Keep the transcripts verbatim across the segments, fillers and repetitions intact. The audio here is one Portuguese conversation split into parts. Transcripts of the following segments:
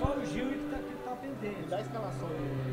só o Gil que tá, que tá pendente. Da escalação.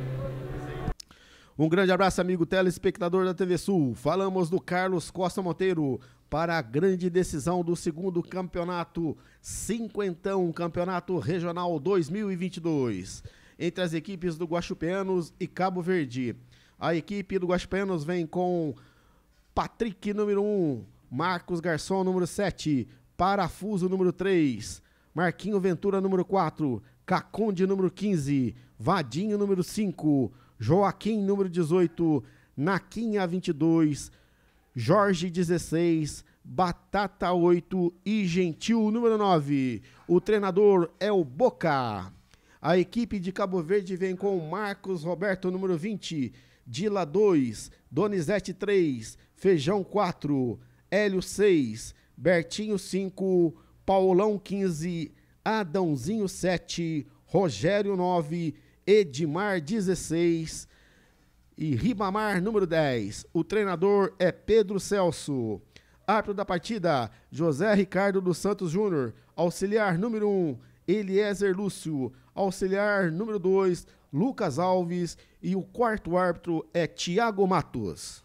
Um grande abraço, amigo telespectador da T V Sul. Falamos do Carlos Costa Monteiro para a grande decisão do segundo campeonato cinquentão, Campeonato Regional dois mil e vinte e dois, entre as equipes do Guaxupeanos e Cabo Verde. A equipe do Guaxupeanos vem com Patrick, número um, Marcos Garçom, número sete, Parafuso, número três, Marquinho Ventura, número quatro, Caconde, número quinze, Vadinho, número cinco, Joaquim, número dezoito, Naquinha, vinte e dois, Jorge, dezesseis, Batata, oito e Gentil, número nove. O treinador é o Boca. A equipe de Cabo Verde vem com Marcos Roberto, número vinte, Dila, dois, Donizete, três, Feijão, quatro, Hélio, seis, Bertinho, cinco, Paulão, quinze, Adãozinho, sete, Rogério, nove, Edmar, dezesseis e Ribamar, número dez. O treinador é Pedro Celso. Árbitro da partida, José Ricardo dos Santos Júnior. Auxiliar número um, Eliezer Lúcio. Auxiliar número dois, Lucas Alves. E o quarto árbitro é Tiago Matos.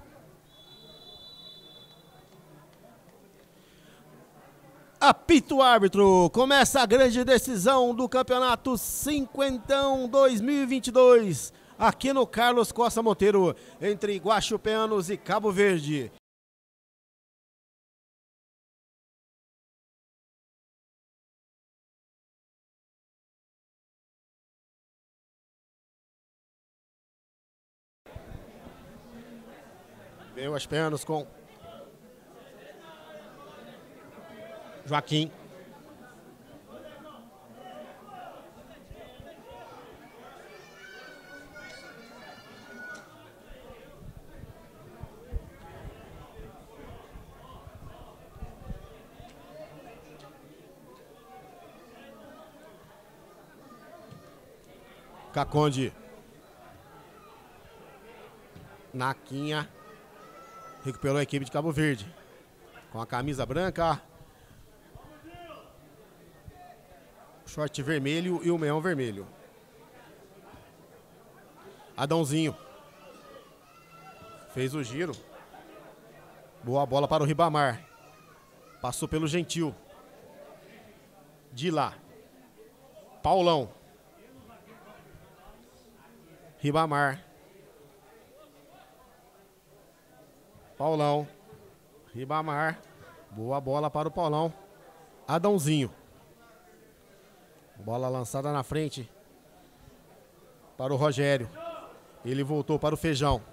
Apito o árbitro, começa a grande decisão do Campeonato cinquentão dois mil e vinte e dois, aqui no Carlos Costa Monteiro, entre Guaxupeanos e Cabo Verde. Vem o Guaxupeanos com Joaquim. Caconde. Naquinha. Recuperou a equipe de Cabo Verde. Com a camisa branca. Short vermelho e o meião vermelho. Adãozinho. Fez o giro. Boa bola para o Ribamar. Passou pelo Gentil. De lá. Paulão. Ribamar. Paulão. Ribamar. Boa bola para o Paulão. Adãozinho. Bola lançada na frente para o Rogério. Ele voltou para o Feijão.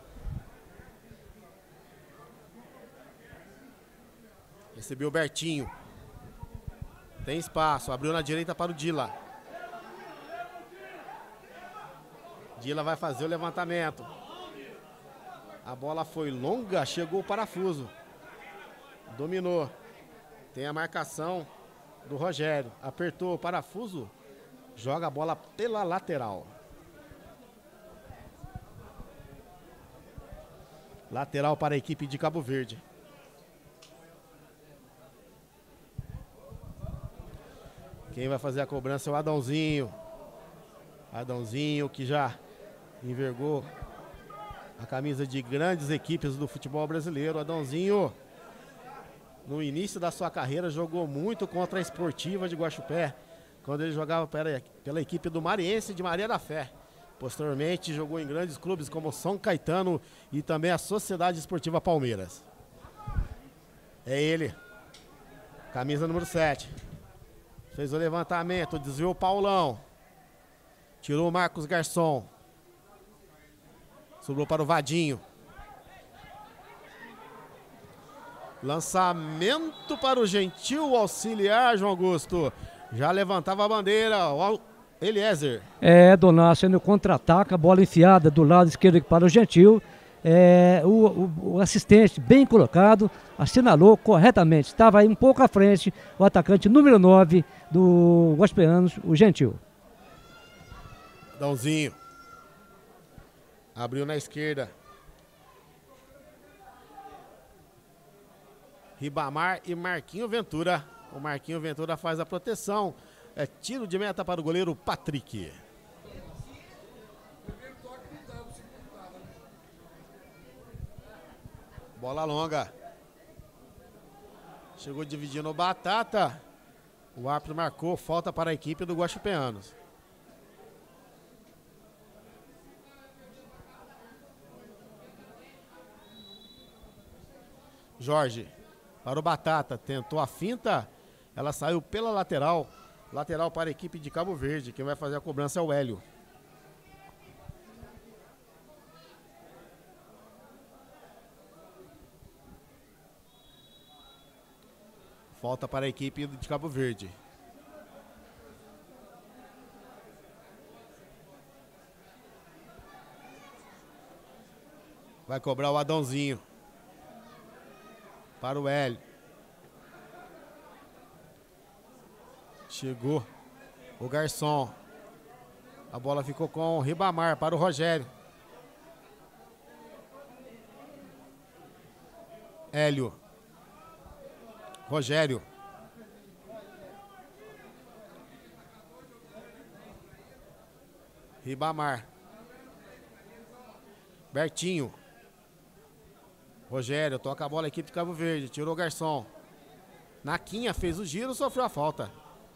Recebeu o Bertinho. Tem espaço. Abriu na direita para o Dila. Dila vai fazer o levantamento. A bola foi longa. Chegou o Parafuso. Dominou. Tem a marcação do Rogério. Apertou o Parafuso. Joga a bola pela lateral. Lateral para a equipe de Cabo Verde. Quem vai fazer a cobrança é o Adãozinho. Adãozinho que já envergou a camisa de grandes equipes do futebol brasileiro. Adãozinho, no início da sua carreira, jogou muito contra a Esportiva de Guaxupé, quando ele jogava pela, pela equipe do Mariense de Maria da Fé. Posteriormente, jogou em grandes clubes como São Caetano e também a Sociedade Esportiva Palmeiras. É ele, camisa número sete. Fez o levantamento, desviou o Paulão. Tirou o Marcos Garçom. Sobrou para o Vadinho. Lançamento para o Gentil, auxiliar, João Augusto. Já levantava a bandeira, o Eliezer. É, Donácio no contra-ataque, a bola enfiada do lado esquerdo para o Gentil. É, o, o, o assistente, bem colocado, assinalou corretamente. Estava aí um pouco à frente o atacante número nove do Guaxupeanos, o Gentil. Dãozinho. Abriu na esquerda. Ribamar e Marquinho Ventura. O Marquinho Ventura faz a proteção É tiro de meta para o goleiro Patrick. Bola longa. Chegou dividindo o Batata. O árbitro marcou falta para a equipe do Guaxupeanos. Jorge para o Batata. Tentou a finta. Ela saiu pela lateral. Lateral para a equipe de Cabo Verde. Quem vai fazer a cobrança é o Hélio. Falta para a equipe de Cabo Verde. Vai cobrar o Adãozinho. Para o Hélio. Chegou o garçom. A bola ficou com o Ribamar para o Rogério. Hélio. Rogério. Ribamar. Bertinho. Rogério toca a bola, equipe de Cabo Verde. Tirou o garçom. Naquinha fez o giro, sofreu a falta.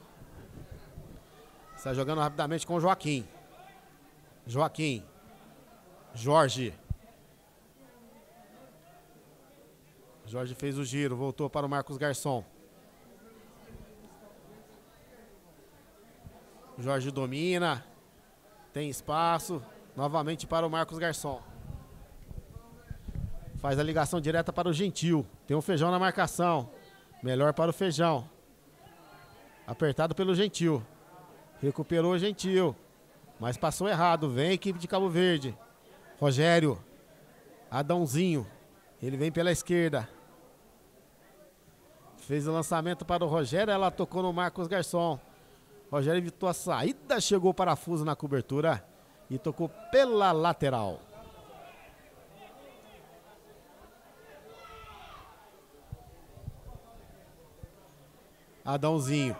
Está jogando rapidamente com o Joaquim. Joaquim. Jorge. Jorge fez o giro, voltou para o Marcos Garçom. Jorge domina. Tem espaço. Novamente para o Marcos Garçom. Faz a ligação direta para o Gentil. Tem um Feijão na marcação. Melhor para o Feijão. Apertado pelo Gentil. Recuperou o Gentil. Mas passou errado. Vem a equipe de Cabo Verde. Rogério. Adãozinho. Ele vem pela esquerda. Fez o lançamento para o Rogério. Ela tocou no Marcos Garçom. Rogério evitou a saída. Chegou o parafuso na cobertura. E tocou pela lateral. Adãozinho.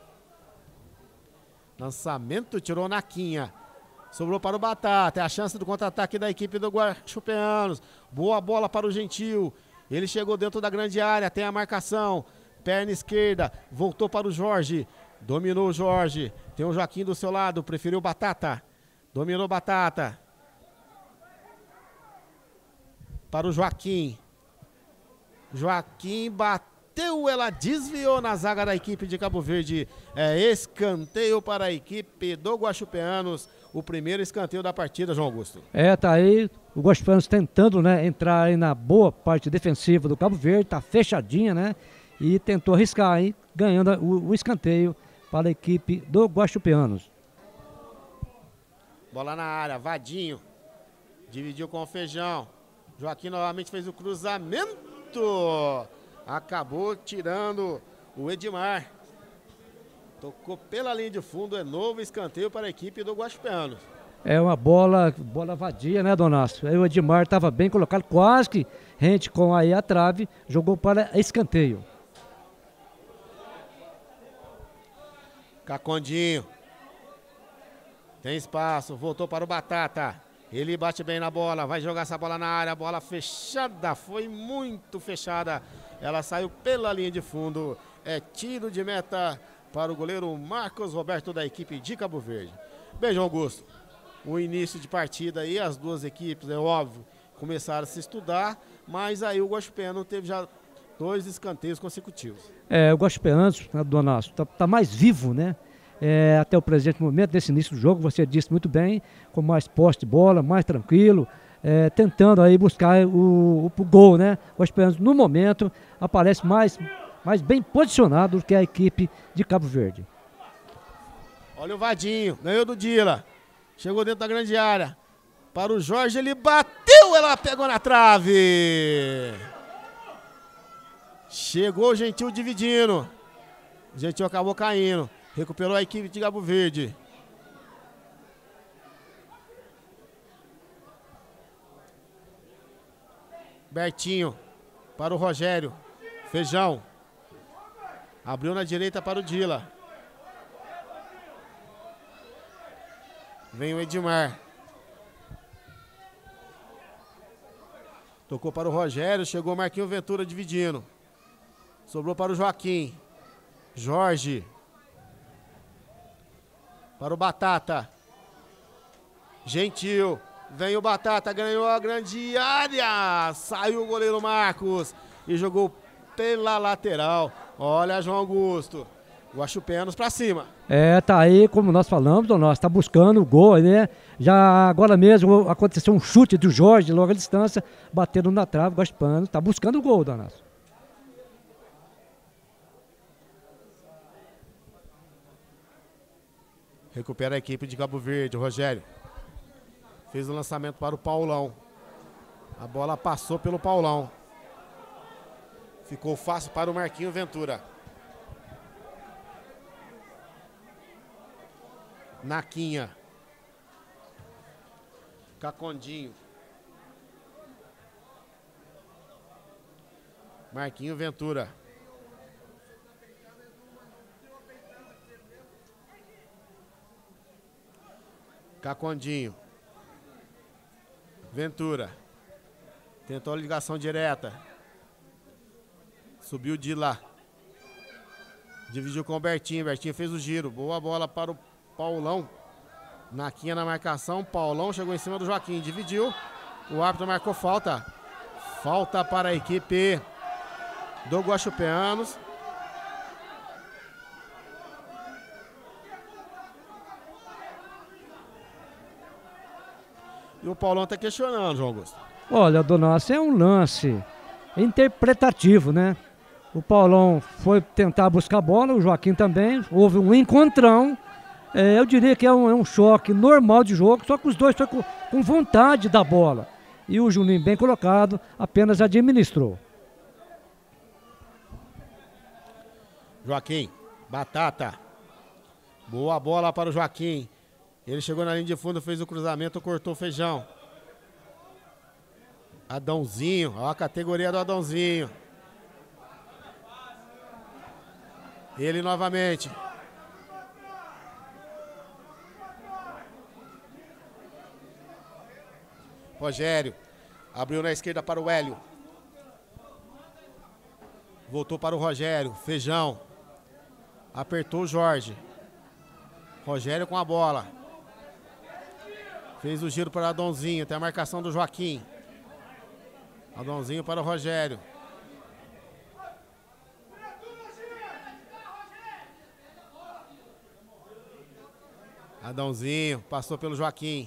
Lançamento. Tirou Naquinha. Sobrou para o Batata. É a chance do contra-ataque da equipe do Guaxupeanos. Boa bola para o Gentil. Ele chegou dentro da grande área. Tem a marcação. Perna esquerda. Voltou para o Jorge. Dominou o Jorge. Tem o Joaquim do seu lado. Preferiu o Batata. Dominou Batata. Para o Joaquim. Joaquim bateu. Ela desviou na zaga da equipe de Cabo Verde. É escanteio para a equipe do Guaxupeanos. O primeiro escanteio da partida, João Augusto. É, tá aí o Guaxupeanos tentando, né, entrar aí na boa parte defensiva do Cabo Verde, tá fechadinha, né, e tentou arriscar aí, ganhando o, o escanteio para a equipe do Guaxupeanos. Bola na área, Vadinho, dividiu com o Feijão, Joaquim novamente fez o cruzamento, acabou tirando o Edmar. Tocou pela linha de fundo, é novo escanteio para a equipe do Guaxupeanos. É uma bola, bola vadia, né, Donácio? Aí o Edmar estava bem colocado, quase que rente com aí a trave, jogou para escanteio. Cacondinho. Tem espaço, voltou para o Batata. Ele bate bem na bola, vai jogar essa bola na área, bola fechada, foi muito fechada. Ela saiu pela linha de fundo, é tiro de meta para o goleiro Marcos Roberto da equipe de Cabo Verde. Beijo, Augusto. O início de partida aí, as duas equipes, é óbvio, começaram a se estudar, mas aí o Guaxupeano teve já dois escanteios consecutivos. É, o Guaxupeanos, né, Donácio, tá, tá mais vivo, né? É, até o presente momento, nesse início do jogo, você disse muito bem, com mais posse de bola, mais tranquilo, é, tentando aí buscar o, o, o gol, né? O Guaxupeanos, no momento, aparece mais... mas bem posicionado do que a equipe de Cabo Verde. Olha o Vadinho, ganhou do Dila. Chegou dentro da grande área. Para o Jorge, ele bateu, ela pegou na trave. Chegou o Gentil dividindo. O Gentil acabou caindo. Recuperou a equipe de Cabo Verde. Bertinho para o Rogério. Feijão. Abriu na direita para o Dila. Vem o Edmar. Tocou para o Rogério, chegou o Marquinho Ventura dividindo. Sobrou para o Joaquim. Jorge. Para o Batata. Gentil. Vem o Batata, ganhou a grande área. Saiu o goleiro Marcos e jogou pela lateral. Olha, João Augusto. Guaxupenos para cima. É, tá aí, como nós falamos, o nosso tá buscando o gol, né? Já agora mesmo aconteceu um chute do Jorge, logo à distância, batendo na trave, Guaxupenos, tá buscando o gol, Donato. Recupera a equipe de Cabo Verde, Rogério. Fez o lançamento para o Paulão. A bola passou pelo Paulão. Ficou fácil para o Marquinho Ventura. Naquinha. Cacondinho. Marquinho Ventura. Cacondinho. Ventura. Tentou a ligação direta. Subiu de lá. Dividiu com o Bertinho. Bertinho fez o giro. Boa bola para o Paulão. Naquinha na marcação. Paulão chegou em cima do Joaquim. Dividiu. O árbitro marcou falta. Falta para a equipe do Guaxupeanos. E o Paulão está questionando, João Augusto. Olha, Donato, é um lance interpretativo, né? O Paulão foi tentar buscar a bola, o Joaquim também. Houve um encontrão. É, eu diria que é um, é um choque normal de jogo, só que os dois estão com, com vontade da bola. E o Juninho, bem colocado, apenas administrou. Joaquim, Batata. Boa bola para o Joaquim. Ele chegou na linha de fundo, fez o cruzamento, cortou o Feijão. Adãozinho, ó a categoria do Adãozinho. Ele novamente. Rogério. Abriu na esquerda para o Hélio. Voltou para o Rogério. Feijão. Apertou o Jorge. Rogério com a bola. Fez o giro para Adãozinho. Tem a marcação do Joaquim. Adãozinho para o Rogério. Adãozinho. Passou pelo Joaquim.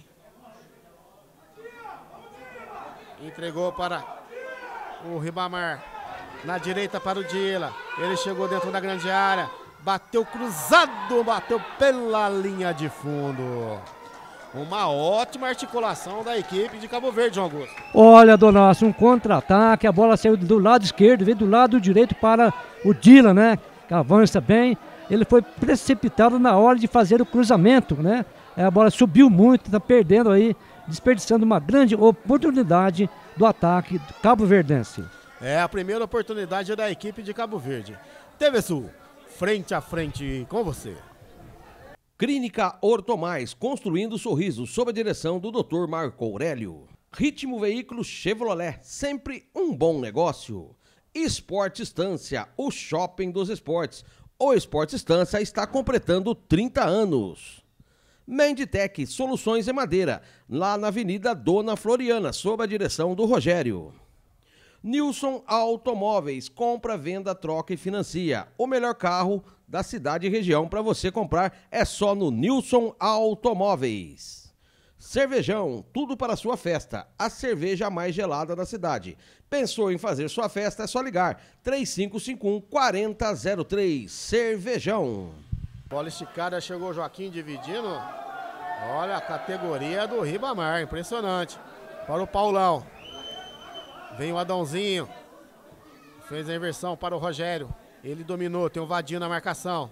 Entregou para o Ribamar. Na direita para o Dila. Ele chegou dentro da grande área. Bateu cruzado. Bateu pela linha de fundo. Uma ótima articulação da equipe de Cabo Verde, João Augusto. Olha, Donato, um contra-ataque. A bola saiu do lado esquerdo, veio do lado direito para o Dila, né? Que avança bem. Ele foi precipitado na hora de fazer o cruzamento, né? A bola subiu muito, está perdendo aí, desperdiçando uma grande oportunidade do ataque cabo-verdense. É a primeira oportunidade da equipe de Cabo Verde. T V Sul, frente a frente com você. Clínica Ortomais, construindo sorrisos, sob a direção do doutor Marco Aurélio. Ritmo Veículos Chevrolet, sempre um bom negócio. Esporte Estância, o shopping dos esportes. O Esporte Estância está completando trinta anos. Menditec, soluções em madeira, lá na Avenida Dona Floriana, sob a direção do Rogério. Nilson Automóveis, compra, venda, troca e financia. O melhor carro da cidade e região para você comprar é só no Nilson Automóveis. Cervejão, tudo para a sua festa. A cerveja mais gelada da cidade. Pensou em fazer sua festa? É só ligar. três cinco cinco um, quatro zero zero três. Cervejão. Bola esticada, chegou o Joaquim dividindo. Olha a categoria do Ribamar, impressionante. Para o Paulão. Vem o Adãozinho. Fez a inversão para o Rogério. Ele dominou, tem o Vadinho na marcação.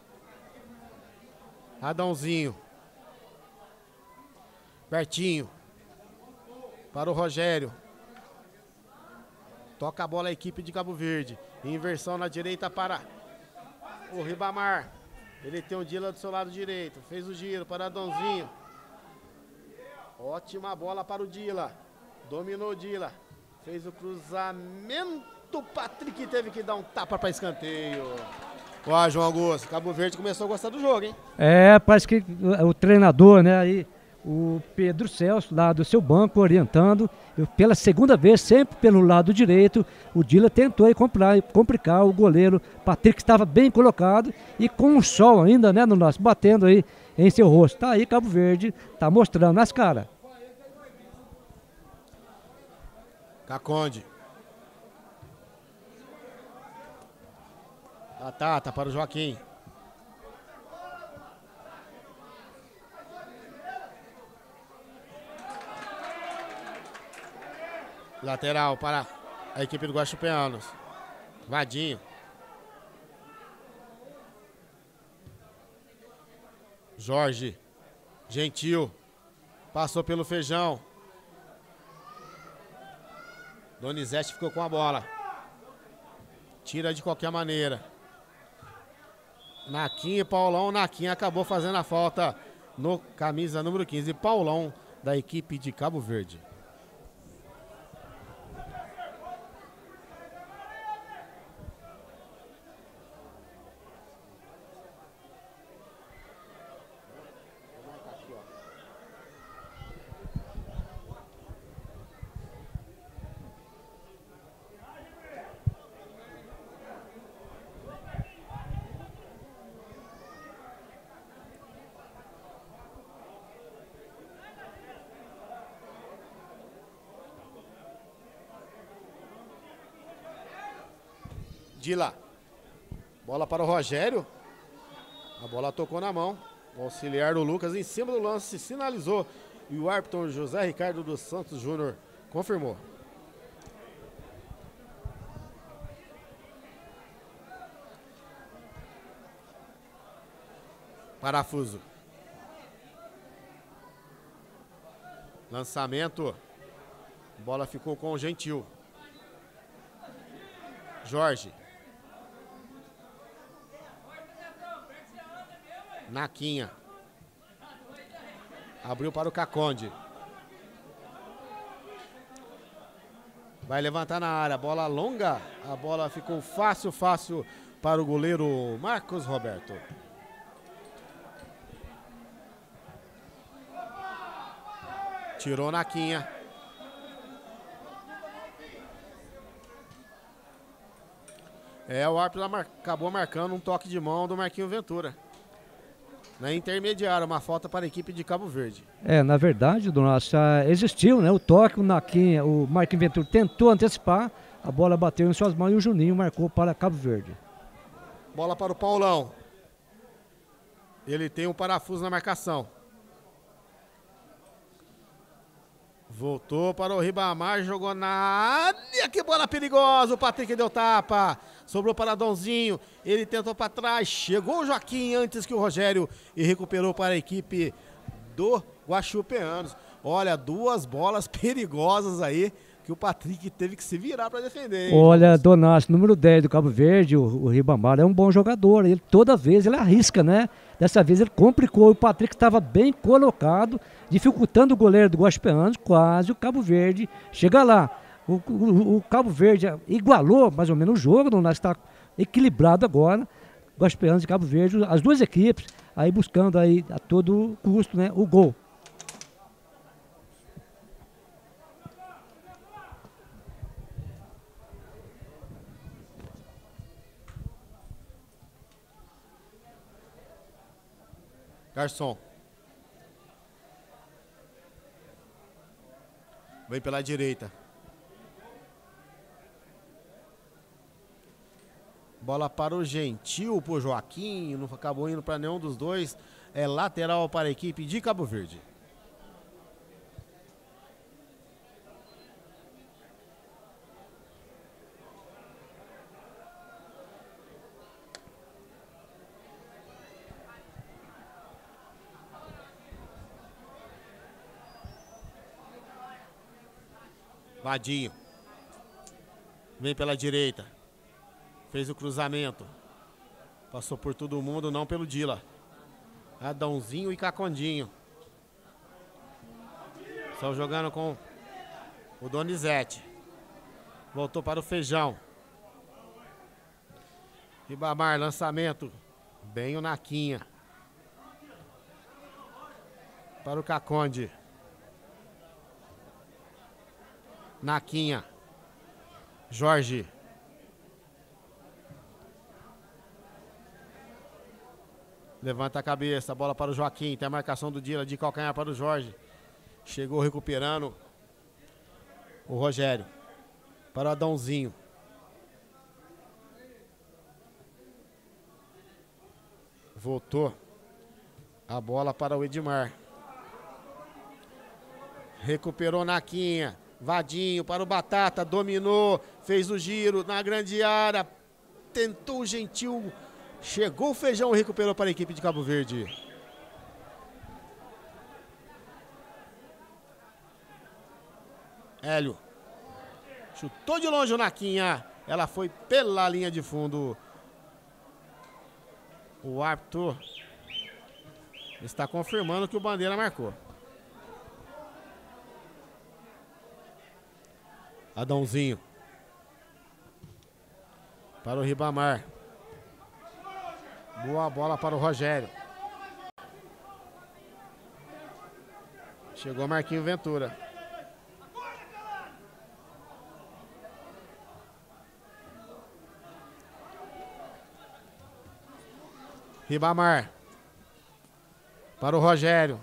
Adãozinho. Bertinho. Para o Rogério. Toca a bola a equipe de Cabo Verde. Inversão na direita para o Ribamar. Ele tem o Dila do seu lado direito. Fez o giro para Adãozinho. Ótima bola para o Dila. Dominou o Dila. Fez o cruzamento. O Patrick teve que dar um tapa para escanteio. Ó, João Augusto, Cabo Verde começou a gostar do jogo, hein? É, parece que o, o treinador, né, aí, o Pedro Celso, lá do seu banco, orientando, eu, pela segunda vez, sempre pelo lado direito, o Dila tentou aí comprar, complicar o goleiro Patrick, que estava bem colocado, e com o sol ainda, né, no nosso, batendo aí em seu rosto. Tá aí, Cabo Verde, tá mostrando nas caras. Caconde. Batata para o Joaquim. Lateral para a equipe do Guaxupeanos. Vadinho. Jorge. Gentil. Passou pelo Feijão. Donizete ficou com a bola. Tira de qualquer maneira. Naquinha e Paulão. Naquinha acabou fazendo a falta no camisa número quinze. Paulão da equipe de Cabo Verde. Dila. Bola para o Rogério. A bola tocou na mão. O auxiliar do Lucas em cima do lance sinalizou. E o árbitro José Ricardo dos Santos Júnior confirmou. Parafuso. Lançamento. A bola ficou com o Gentil. Jorge. Naquinha. Abriu para o Caconde. Vai levantar na área. Bola longa. A bola ficou fácil, fácil para o goleiro Marcos Roberto. Tirou Naquinha. É, o árbitro mar... acabou marcando um toque de mão do Marquinho Ventura. Na intermediária, uma falta para a equipe de Cabo Verde. É, na verdade, Dona, existiu, né? O toque, o Naquinha, o Marquinho Ventura tentou antecipar, a bola bateu em suas mãos e o Juninho marcou para Cabo Verde. Bola para o Paulão. Ele tem um parafuso na marcação. Voltou para o Ribamar, jogou na área, que bola perigosa, o Patrick deu tapa, sobrou para Donzinho, ele tentou para trás, chegou o Joaquim antes que o Rogério e recuperou para a equipe do Guaxupeanos. Olha, duas bolas perigosas aí, que o Patrick teve que se virar para defender. Hein, Olha, Donácio, número dez do Cabo Verde, o, o Ribamar é um bom jogador, ele toda vez ele arrisca, né? Dessa vez ele complicou, o Patrick estava bem colocado, dificultando o goleiro do Guaxupeanos, quase o Cabo Verde chega lá. O, o, o Cabo Verde igualou mais ou menos o jogo, Donácio está equilibrado agora, Guaxupeanos e Cabo Verde, as duas equipes aí buscando aí a todo custo, né, o gol. Garçom. Vem pela direita. Bola para o Gentil, pro Joaquim. Não acabou indo para nenhum dos dois. É lateral para a equipe de Cabo Verde. Vadinho. Vem pela direita. Fez o cruzamento. Passou por todo mundo, não pelo Dila. Adãozinho e Cacondinho. Estão jogando com o Donizete. Voltou para o Feijão. Ribamar, lançamento. Bem o Naquinha. Para o Caconde. Naquinha. Jorge. Levanta a cabeça, bola para o Joaquim. Tem a marcação do Dila de calcanhar para o Jorge. Chegou recuperando o Rogério. Para o Adãozinho. Voltou a bola para o Edmar. Recuperou Naquinha. Vadinho para o Batata. Dominou. Fez o giro na grande área. Tentou o Gentil. Chegou o Feijão, recuperou para a equipe de Cabo Verde. Hélio. Chutou de longe o Naquinha. Ela foi pela linha de fundo. O árbitro está confirmando que o Bandeira marcou. Adãozinho. Para o Ribamar. Boa bola para o Rogério. Chegou Marquinho Ventura. Ribamar. Para o Rogério.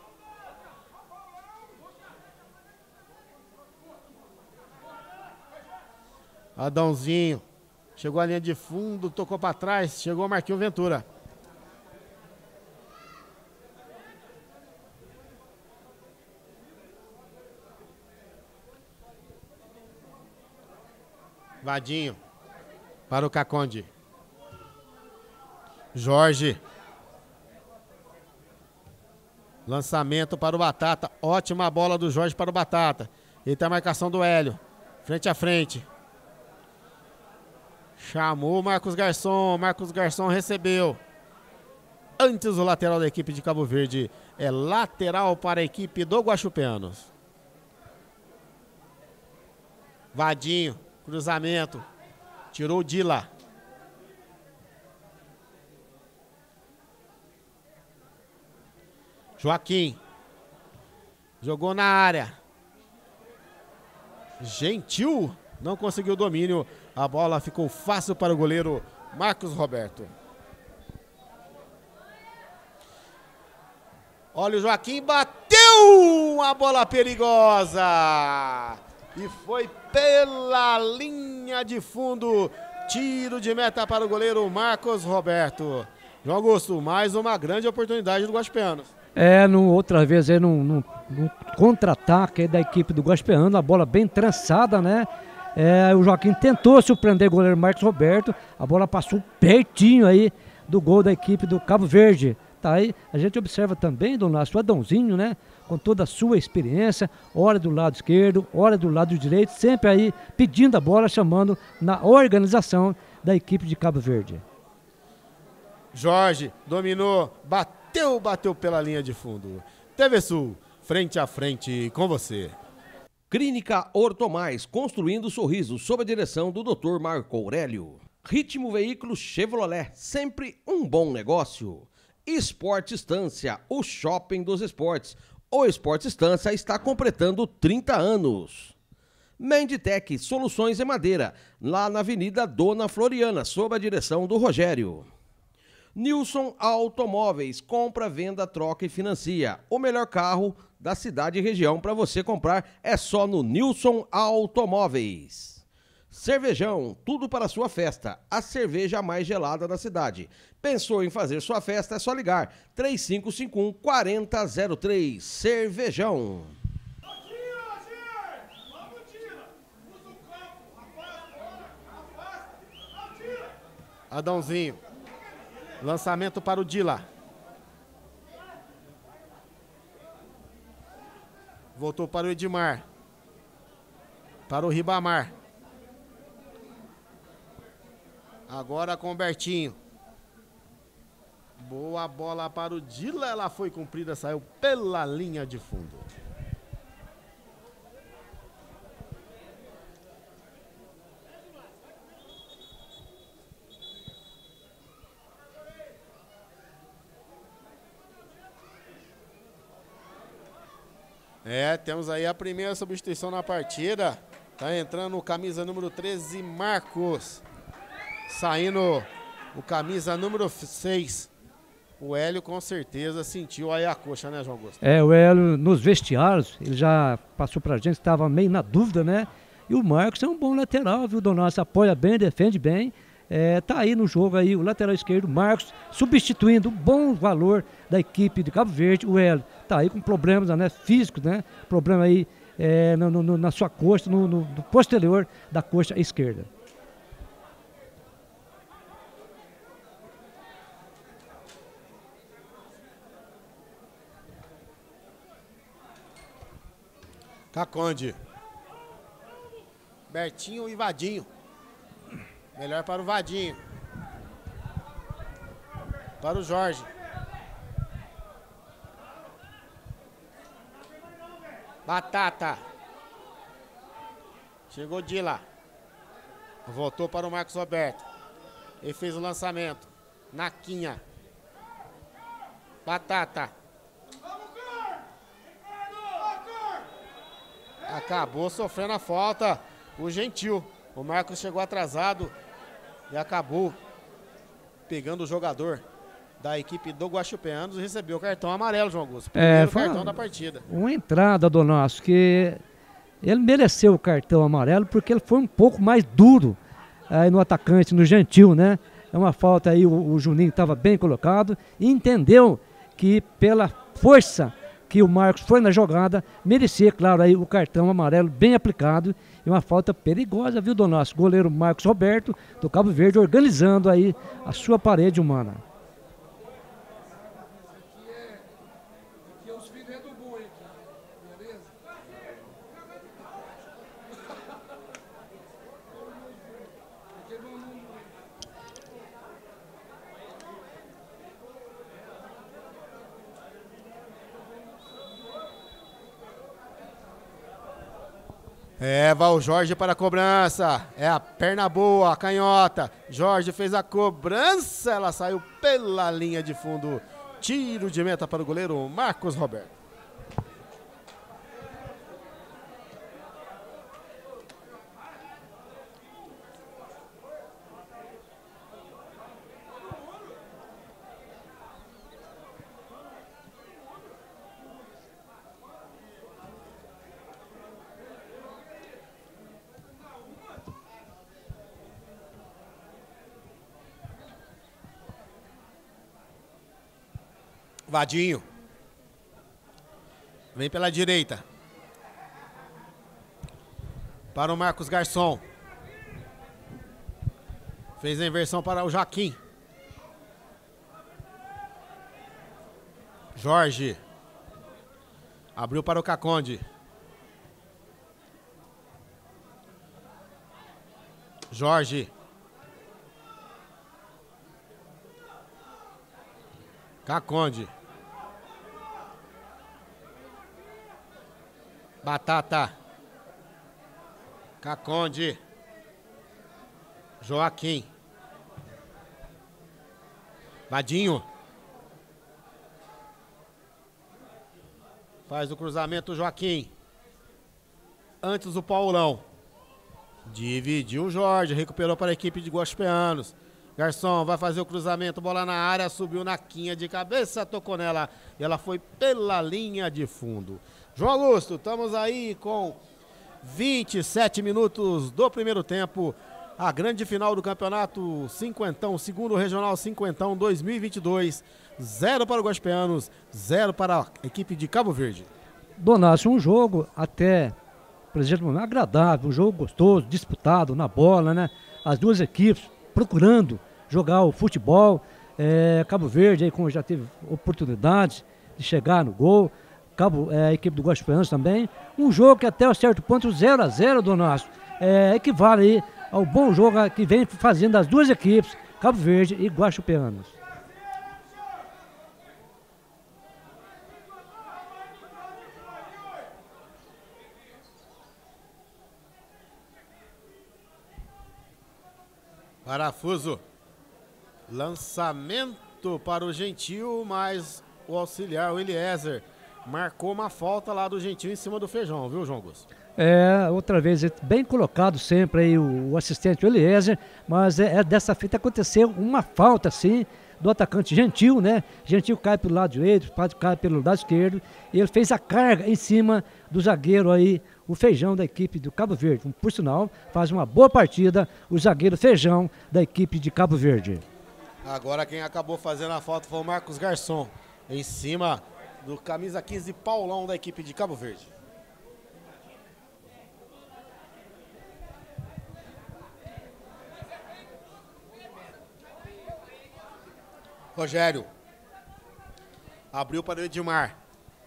Adãozinho. Chegou a linha de fundo, tocou para trás, chegou o Marquinho Ventura. Vadinho. Para o Caconde. Jorge. Lançamento para o Batata. Ótima bola do Jorge para o Batata. Ele tem a marcação do Hélio. Frente a frente. Chamou o Marcos Garçom. Marcos Garçom recebeu. Antes o lateral da equipe de Cabo Verde. É lateral para a equipe do Guaxupeanos. Vadinho. Cruzamento. Tirou o Dila. Joaquim. Jogou na área. Gentil. Não conseguiu o domínio. A bola ficou fácil para o goleiro Marcos Roberto. Olha o Joaquim. Bateu! A bola perigosa. E foi pela linha de fundo. Tiro de meta para o goleiro Marcos Roberto. João Augusto, mais uma grande oportunidade do Guaxupeanos. É, no, outra vez aí num, num, num contra-ataque da equipe do Guaxupeano, a bola bem trançada, né? É, o Joaquim tentou surpreender o goleiro Marcos Roberto, a bola passou pertinho aí do gol da equipe do Cabo Verde. Tá aí, a gente observa também do nosso Adãozinho, né? Com toda a sua experiência, hora do lado esquerdo, hora do lado direito, sempre aí pedindo a bola, chamando na organização da equipe de Cabo Verde. Jorge dominou, bateu, bateu pela linha de fundo. T V Sul, frente a frente com você. Clínica Ortomais, construindo sorrisos, sob a direção do doutor Marco Aurélio. Ritmo Veículos Chevrolet, sempre um bom negócio. Esporte Estância, o shopping dos esportes. O Esporte Estância está completando trinta anos. Menditec, soluções em madeira, lá na Avenida Dona Floriana, sob a direção do Rogério. Nilson Automóveis, compra, venda, troca e financia. O melhor carro da cidade e região para você comprar é só no Nilson Automóveis. Cervejão, tudo para a sua festa. A cerveja mais gelada da cidade. Pensou em fazer sua festa? É só ligar. três cinco cinco um, quatro zero zero três. Cervejão. Adãozinho. Lançamento para o Dila. Voltou para o Edmar. Para o Ribamar. Agora com o Bertinho. Boa bola para o Dila. Ela foi cumprida, saiu pela linha de fundo. É, temos aí a primeira substituição na partida. Tá entrando o camisa número treze, Marcos. Saindo o camisa número seis. O Hélio com certeza sentiu aí a coxa, né, João Augusto? É, o Hélio nos vestiários, ele já passou pra gente, estava meio na dúvida, né? E o Marcos é um bom lateral, viu, Donato? Apoia bem, defende bem. É, tá aí no jogo aí, o lateral esquerdo, Marcos, substituindo o bom valor da equipe de Cabo Verde, o Hélio. Tá aí com problemas, né, físicos, né? Problema aí é, no, no, na sua coxa, no, no, no posterior da coxa esquerda. Caconde. Bertinho e Vadinho. Melhor para o Vadinho. Para o Jorge. Batata. Chegou Dila. Voltou para o Marcos Roberto. Ele fez o lançamento. Naquinha. Batata. Acabou sofrendo a falta o Gentil. O Marcos chegou atrasado e acabou pegando o jogador da equipe do Guaxupeanos e recebeu o cartão amarelo, João Augusto. Primeiro é, cartão da partida. Uma entrada do nosso, que ele mereceu o cartão amarelo porque ele foi um pouco mais duro aí no atacante, no Gentil, né? É uma falta aí, o, o Juninho estava bem colocado e entendeu que pela força que o Marcos foi na jogada, merecia, claro, aí o cartão amarelo bem aplicado e uma falta perigosa, viu, do nosso goleiro Marcos Roberto, do Cabo Verde, organizando aí a sua parede humana. É, vai o Jorge para a cobrança. É a perna boa, a canhota. Jorge fez a cobrança. Ela saiu pela linha de fundo. Tiro de meta para o goleiro Marcos Roberto. Vadinho. Vem pela direita. Para o Marcos Garçom. Fez a inversão para o Joaquim. Jorge. Abriu para o Caconde. Jorge. Caconde. Batata. Caconde. Joaquim. Vadinho. Faz o cruzamento Joaquim. Antes o Paulão. Dividiu o Jorge. Recuperou para a equipe de Guaxupeanos. Garçom vai fazer o cruzamento. Bola na área. Subiu na quinha de cabeça. Tocou nela. E ela foi pela linha de fundo. João Augusto, estamos aí com vinte e sete minutos do primeiro tempo. A grande final do campeonato Cinquentão, segundo regional Cinquentão dois mil e vinte e dois. Zero para o Guaxupeanos, zero para a equipe de Cabo Verde. Donácio, um jogo até, por exemplo, agradável, um jogo gostoso, disputado na bola, né? As duas equipes procurando jogar o futebol. É, Cabo Verde, aí, como já teve oportunidade de chegar no gol. Cabo, é, a equipe do Guaxupeanos também. Um jogo que até um certo ponto, zero a zero, Donácio, é, equivale aí ao bom jogo que vem fazendo as duas equipes, Cabo Verde e Guaxupeanos. Parafuso. Lançamento para o Gentil, mas o auxiliar, o Eliezer, Marcou uma falta lá do Gentil em cima do Feijão, viu, João Augusto? É, outra vez, bem colocado sempre aí o, o assistente Eliezer, mas é, é dessa feita aconteceu uma falta, sim, do atacante Gentil, né? Gentil cai pelo lado direito, cai pelo lado esquerdo, e ele fez a carga em cima do zagueiro aí, o Feijão da equipe do Cabo Verde. Por sinal, faz uma boa partida o zagueiro Feijão da equipe de Cabo Verde. Agora quem acabou fazendo a falta foi o Marcos Garçom, em cima do camisa quinze Paulão da equipe de Cabo Verde. Rogério. Abriu para o Edmar.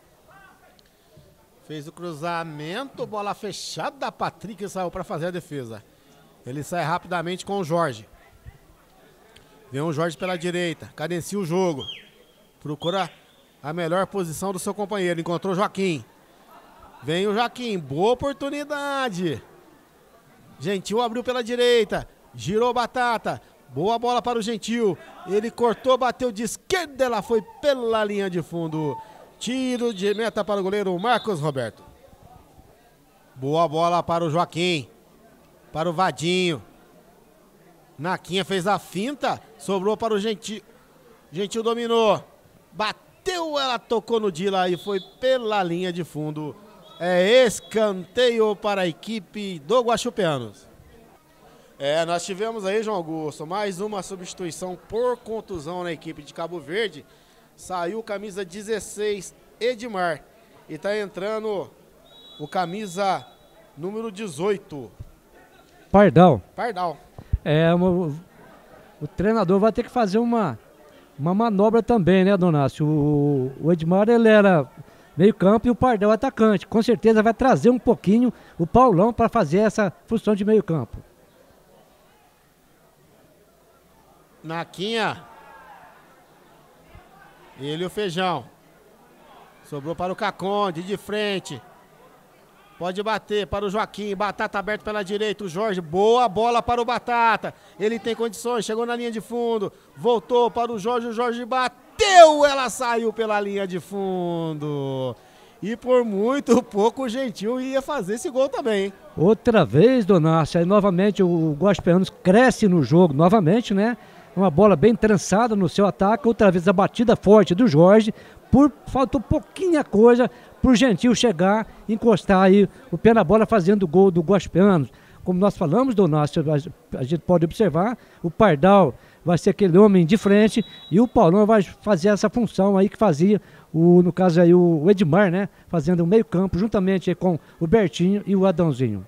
Fez o cruzamento, bola fechada, Patrick saiu para fazer a defesa. Ele sai rapidamente com o Jorge. Vem o Jorge pela direita, cadencia o jogo. Procura a melhor posição do seu companheiro, encontrou o Joaquim. Vem o Joaquim, boa oportunidade. Gentil abriu pela direita, girou Batata. Boa bola para o Gentil, ele cortou, bateu de esquerda, ela foi pela linha de fundo. Tiro de meta para o goleiro Marcos Roberto. Boa bola para o Joaquim, para o Vadinho. Naquinha fez a finta, sobrou para o Gentil. Gentil dominou, bateu, ela tocou no Dila e foi pela linha de fundo. É escanteio para a equipe do Guaxupeanos. É, nós tivemos aí, João Augusto, mais uma substituição por contusão na equipe de Cabo Verde. Saiu camisa dezesseis, Edmar. E tá entrando o camisa número dezoito. Pardal. Pardal. É, o, o treinador vai ter que fazer uma, uma manobra também, né, Donácio? O, o Edmar, ele era meio campo e o Pardal atacante. Com certeza vai trazer um pouquinho o Paulão para fazer essa função de meio campo. Naquinha. Ele e o Feijão. Sobrou para o Caconde, de frente. Pode bater para o Joaquim. Batata aberto pela direita. O Jorge. Boa bola para o Batata. Ele tem condições. Chegou na linha de fundo. Voltou para o Jorge. O Jorge bateu. Ela saiu pela linha de fundo. E por muito pouco o Gentil ia fazer esse gol também, hein? Outra vez, Donácio. Aí novamente o Guaxupeanos cresce no jogo. Novamente, né? Uma bola bem trançada no seu ataque. Outra vez a batida forte do Jorge. Por, faltou pouquinha coisa para o Gentil chegar, encostar aí o pé na bola fazendo o gol do Guaxupeanos. Como nós falamos, Donácio, a gente pode observar, o Pardal vai ser aquele homem de frente e o Paulão vai fazer essa função aí que fazia, o, no caso aí o Edmar, né? Fazendo o meio campo juntamente com o Bertinho e o Adãozinho.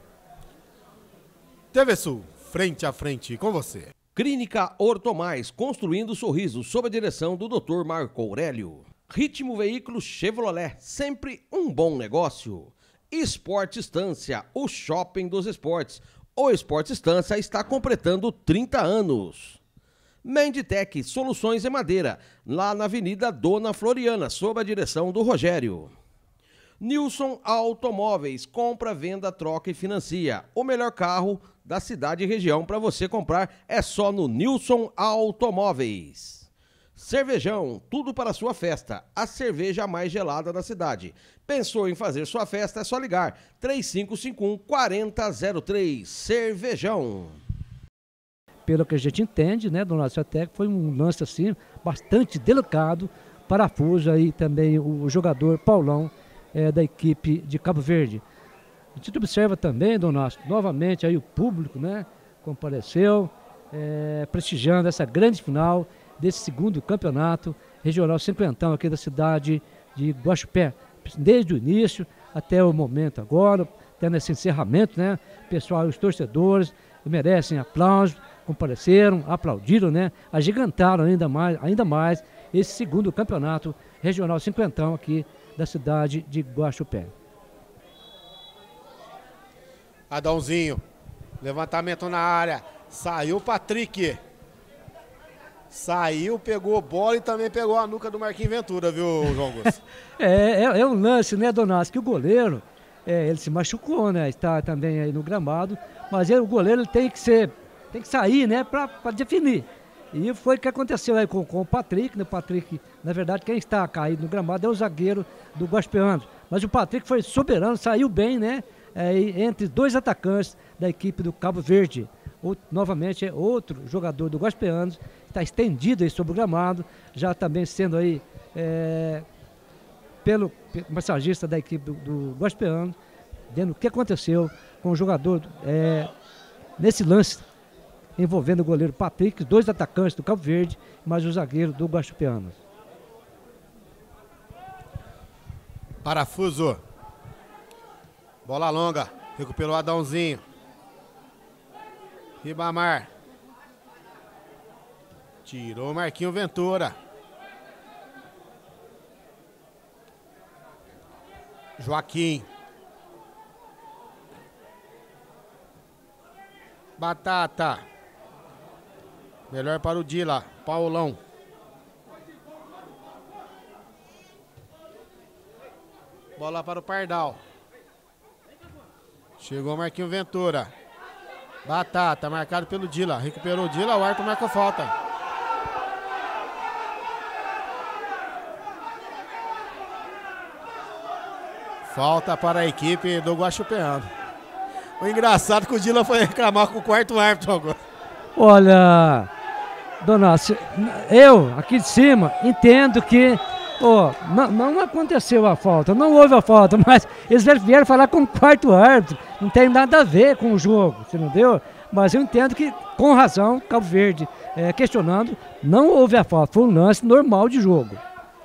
T V Sul, frente a frente com você. Clínica Ortomais, construindo sorrisos, sob a direção do doutor Marco Aurélio. Ritmo Veículos Chevrolet, sempre um bom negócio. Esporte Estância, o shopping dos esportes. O Esporte Estância está completando trinta anos. Menditec, soluções em madeira, lá na Avenida Dona Floriana, sob a direção do Rogério. Nilson Automóveis, compra, venda, troca e financia. O melhor carro da cidade e região para você comprar é só no Nilson Automóveis. Cervejão, tudo para a sua festa. A cerveja mais gelada da cidade. Pensou em fazer sua festa? É só ligar. três cinco cinco um, quatro zero zero três. Cervejão. Pelo que a gente entende, né, Donácio, até que foi um lance assim, bastante delicado. Parafuso aí também o jogador Paulão é, da equipe de Cabo Verde. A gente observa também, Donácio, novamente aí o público, né, compareceu, é, prestigiando essa grande final desse segundo campeonato regional cinquentão aqui da cidade de Guaxupé. Desde o início até o momento agora, até nesse encerramento, né? Pessoal, os torcedores merecem aplausos, compareceram, aplaudiram, né? Agigantaram ainda mais, ainda mais esse segundo campeonato regional cinquentão aqui da cidade de Guaxupé. Adãozinho, levantamento na área, saiu o Patrick. Saiu, pegou bola e também pegou a nuca do Marquinhos Ventura, viu, João Augusto? é, é, é um lance, né, Donácio, que o goleiro, é, ele se machucou, né, está também aí no gramado, mas ele, o goleiro ele tem que ser, tem que sair, né, para definir. E foi o que aconteceu aí com, com o Patrick, né? O Patrick, na verdade, quem está caído no gramado é o zagueiro do Guaxipeanos. Mas o Patrick foi soberano, saiu bem, né? É, entre dois atacantes da equipe do Cabo Verde. O, novamente é outro jogador do Guaxipeanos, está estendido aí sobre o gramado, já também sendo aí é, pelo, pelo massagista da equipe do, do Guaxipeanos, vendo o que aconteceu com o jogador é, nesse lance envolvendo o goleiro Patrick, dois atacantes do Cabo Verde, mais o zagueiro do Guaxipeanos. Parafuso. Bola longa. Recuperou Adãozinho. Ribamar. Tirou o Marquinho Ventura. Joaquim. Batata. Melhor para o Dila. Paulão. Bola para o Pardal. Chegou o Marquinho Ventura. Batata, marcado pelo Dila. Recuperou o Dila, o árbitro marcou falta. Falta para a equipe do Guaxipeano. O engraçado é que o Dila foi reclamar com o quarto árbitro agora. Olha, dona, eu aqui de cima entendo que oh, não, não aconteceu a falta, não houve a falta, mas eles vieram falar com o quarto árbitro, não tem nada a ver com o jogo, você entendeu? Mas eu entendo que, com razão, Cabo Verde é, questionando, não houve a falta, foi um lance normal de jogo.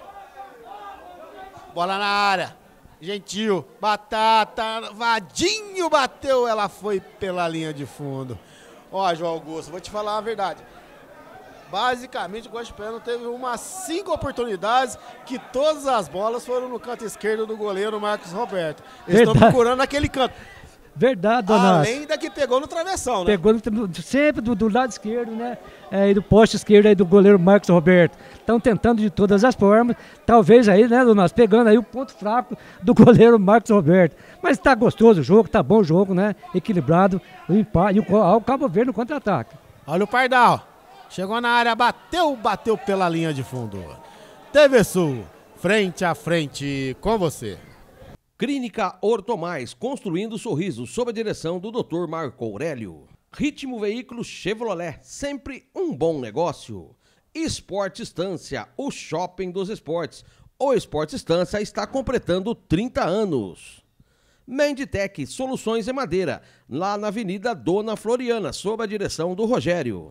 Bola na área, Gentil, Batata, Vadinho bateu, ela foi pela linha de fundo. Ó, João Augusto, vou te falar a verdade. Basicamente, o Guaxipeano teve umas cinco oportunidades que todas as bolas foram no canto esquerdo do goleiro Marcos Roberto. Eles estão procurando aquele canto. Verdade, dona. Além da que pegou no travessão, né? Pegou no, sempre do, do lado esquerdo, né? É, e do poste esquerdo aí do goleiro Marcos Roberto. Estão tentando de todas as formas. Talvez aí, né, Donas? Pegando aí o ponto fraco do goleiro Marcos Roberto. Mas tá gostoso o jogo, tá bom o jogo, né? Equilibrado. O empate. E o, o Cabo Verde no contra-ataque. Olha o Pardal. Chegou na área, bateu, bateu pela linha de fundo. T V Sul, frente a frente com você. Clínica Ortomais, construindo sorriso, sob a direção do doutor Marco Aurélio. Ritmo Veículos Chevrolet, sempre um bom negócio. Esporte Estância, o shopping dos esportes. O Esporte Estância está completando trinta anos. Menditec, soluções em madeira, lá na Avenida Dona Floriana, sob a direção do Rogério.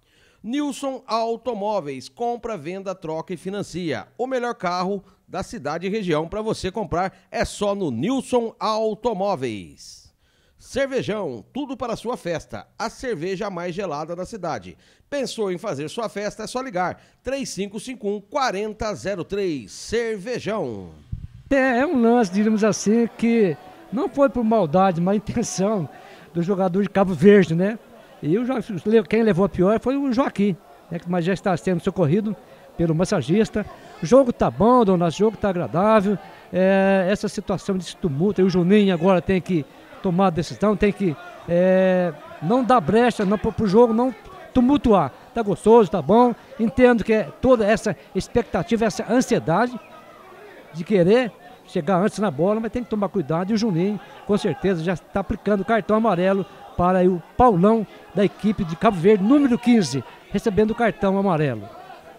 Nilson Automóveis, compra, venda, troca e financia. O melhor carro da cidade e região para você comprar é só no Nilson Automóveis. Cervejão, tudo para a sua festa. A cerveja mais gelada da cidade. Pensou em fazer sua festa? É só ligar. três cinco cinco um, quatro zero zero três. Cervejão. É, é um lance, diríamos assim, que não foi por maldade, mas intenção do jogador de Cabo Verde, né? E o, quem levou a pior foi o Joaquim, né, mas já está sendo socorrido pelo massagista. O jogo tá bom, dona, o jogo tá agradável. É, essa situação de tumulto, e o Juninho agora tem que tomar a decisão, tem que é, não dar brecha para o jogo não tumultuar. Tá gostoso, tá bom. Entendo que é toda essa expectativa, essa ansiedade de querer chegar antes na bola, mas tem que tomar cuidado. E o Juninho, com certeza, já está aplicando o cartão amarelo para o Paulão da equipe de Cabo Verde, número quinze, recebendo o cartão amarelo.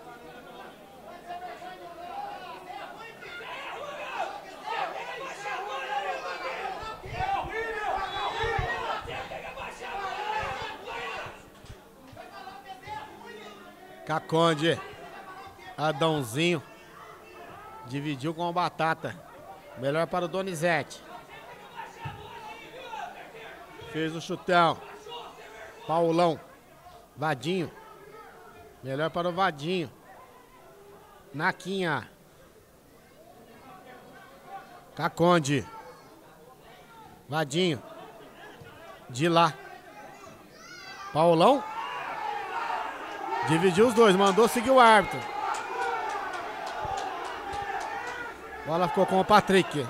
Caconde, Adãozinho, dividiu com a Batata, melhor para o Donizete. Fez o chutão. Paulão. Vadinho. Melhor para o Vadinho. Naquinha. Caconde. Vadinho. De lá. Paulão. Dividiu os dois. Mandou seguir o árbitro. Bola ficou com o Patrick.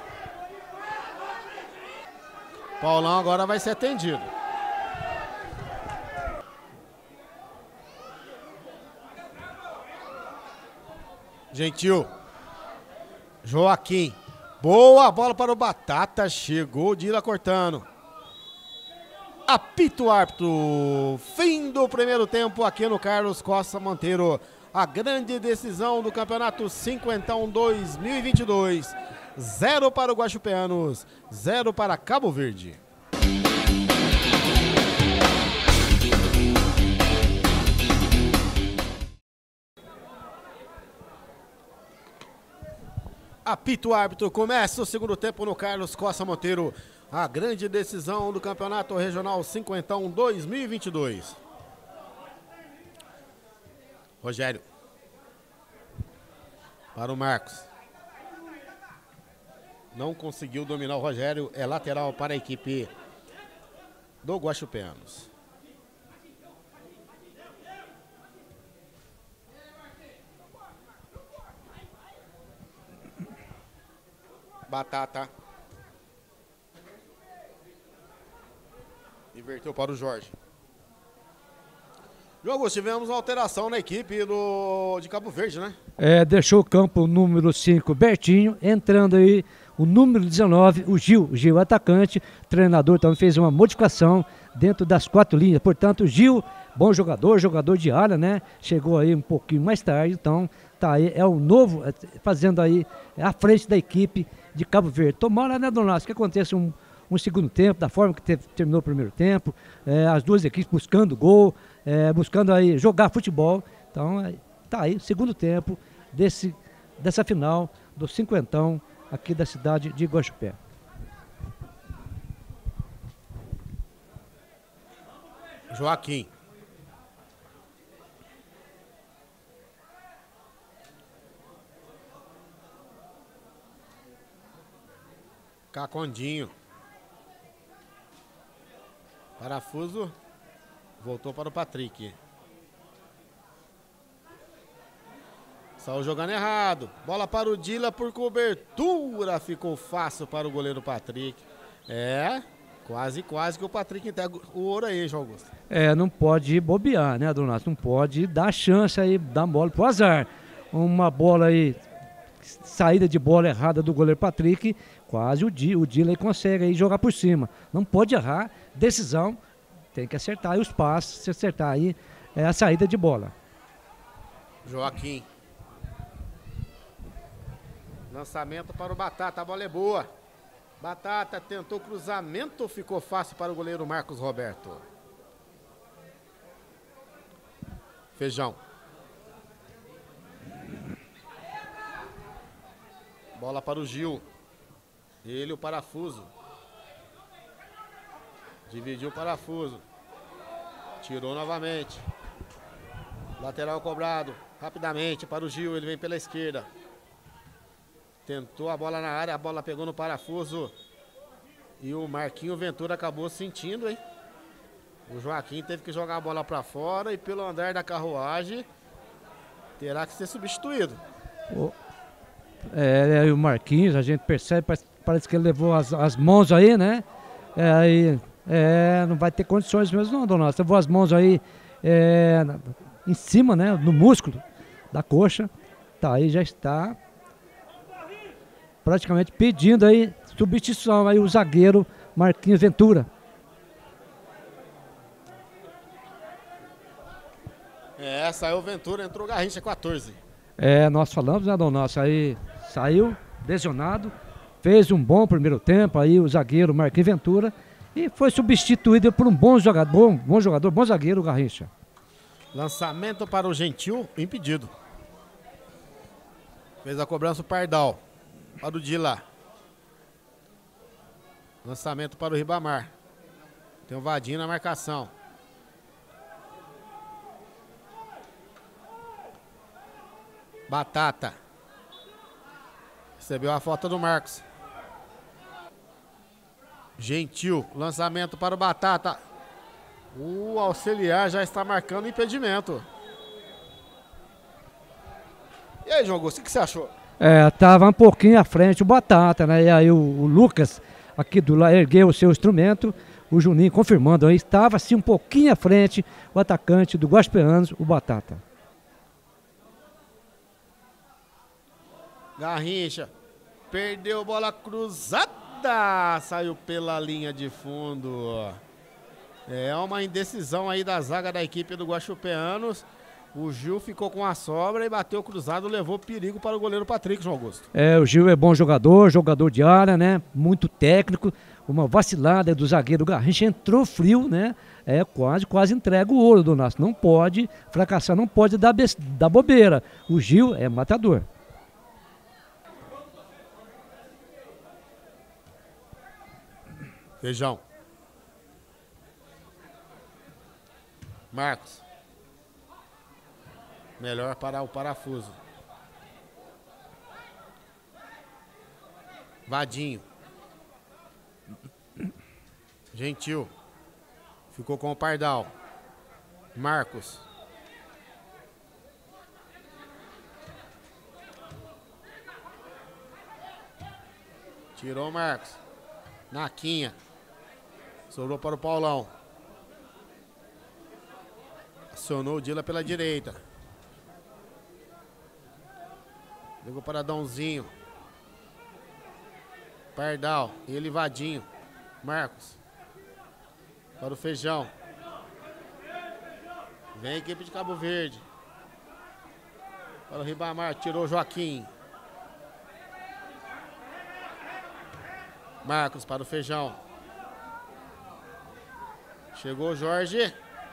Paulão agora vai ser atendido. Gentil. Joaquim. Boa bola para o Batata. Chegou o Dila cortando. Apito o árbitro. Fim do primeiro tempo aqui no Carlos Costa Monteiro. A grande decisão do campeonato Cinquentão dois mil e vinte e dois. Zero para o Guaxupeanos, zero para Cabo Verde. Apito o árbitro, começa o segundo tempo no Carlos Costa Monteiro. A grande decisão do campeonato regional Cinquentão dois mil e vinte e dois. Rogério. Para o Marcos. Não conseguiu dominar o Rogério. É lateral para a equipe do Guaxupeanos. Batata. Inverteu para o Jorge. Jogo, tivemos uma alteração na equipe do, de Cabo Verde, né? É, deixou o campo o número cinco, Bertinho, entrando aí o número dezenove, o Gil, o Gil atacante, treinador também fez uma modificação dentro das quatro linhas, portanto o Gil, bom jogador, jogador de área, né? Chegou aí um pouquinho mais tarde, então tá aí, é o novo, fazendo aí à frente da equipe de Cabo Verde. Tomara, né, Donato, que aconteça um, um segundo tempo, da forma que teve, terminou o primeiro tempo, é, as duas equipes buscando gol, é, buscando aí jogar futebol, então é, tá aí, segundo tempo desse, dessa final do cinquentão aqui da cidade de Guaxupé. Joaquim. Cacondinho. Parafuso. Voltou para o Patrick. Saiu jogando errado. Bola para o Dila por cobertura. Ficou fácil para o goleiro Patrick. É, quase, quase que o Patrick entrega o ouro aí, João Augusto. É, não pode bobear, né, Donato? Não pode dar chance aí, dar bola pro azar. Uma bola aí, saída de bola errada do goleiro Patrick, quase o Dila, o Dila aí consegue aí jogar por cima. Não pode errar, decisão, tem que acertar aí os passos, se acertar aí é a saída de bola. Joaquim. Lançamento para o Batata, a bola é boa. Batata tentou cruzamento, ficou fácil para o goleiro Marcos Roberto. Feijão. Bola para o Gil. Ele, o parafuso. Dividiu o parafuso. Tirou novamente. Lateral cobrado. Rapidamente para o Gil, ele vem pela esquerda. Tentou a bola na área, a bola pegou no parafuso. E o Marquinho Ventura acabou sentindo, hein? O Joaquim teve que jogar a bola para fora e pelo andar da carruagem terá que ser substituído. O, é, o Marquinhos, a gente percebe, parece, parece que ele levou as, as mãos aí, né? É, aí, é, não vai ter condições mesmo não, Donato. Levou as mãos aí é, em cima, né? No músculo da coxa. Tá aí, já está praticamente pedindo aí substituição aí o zagueiro Marquinhos Ventura. É, saiu o Ventura, entrou o Garrincha quatorze. É, nós falamos, né, Dom Nosso, aí saiu lesionado, fez um bom primeiro tempo aí o zagueiro Marquinhos Ventura e foi substituído por um bom jogador, bom, bom jogador, bom zagueiro, o Garrincha. Lançamento para o Gentil, impedido. Fez a cobrança o Pardal. Para o Dila. Lançamento para o Ribamar. Tem o Vadinho na marcação. Batata. Recebeu a falta do Marcos. Gentil. Lançamento para o Batata. O auxiliar já está marcando impedimento. E aí, João Augusto, o que você achou? É, tava um pouquinho à frente o Batata, né? E aí o, o Lucas aqui do lado ergueu o seu instrumento, o Juninho confirmando aí, estava assim um pouquinho à frente o atacante do Guaxupeanos, o Batata. Garrincha. Perdeu bola cruzada. Saiu pela linha de fundo. É uma indecisão aí da zaga da equipe do Guaxupeanos. O Gil ficou com a sobra e bateu cruzado, levou perigo para o goleiro Patrick, João Augusto. É, o Gil é bom jogador, jogador de área, né? Muito técnico. Uma vacilada do zagueiro Garrincha, entrou frio, né? É, quase, quase entrega o ouro do Donácio. Não pode fracassar, não pode dar, dar bobeira. O Gil é matador. Feijão. Marcos. Melhor parar o parafuso. Vadinho. Gentil. Ficou com o Pardal. Marcos. Tirou o Marcos. Naquinha. Sobrou para o Paulão. Acionou o Dila pela direita. Jogou para Dãozinho. Pardal. Ele Vadinho. Marcos. Para o Feijão. Vem a equipe de Cabo Verde. Para o Ribamar. Tirou o Joaquim. Marcos para o Feijão. Chegou o Jorge.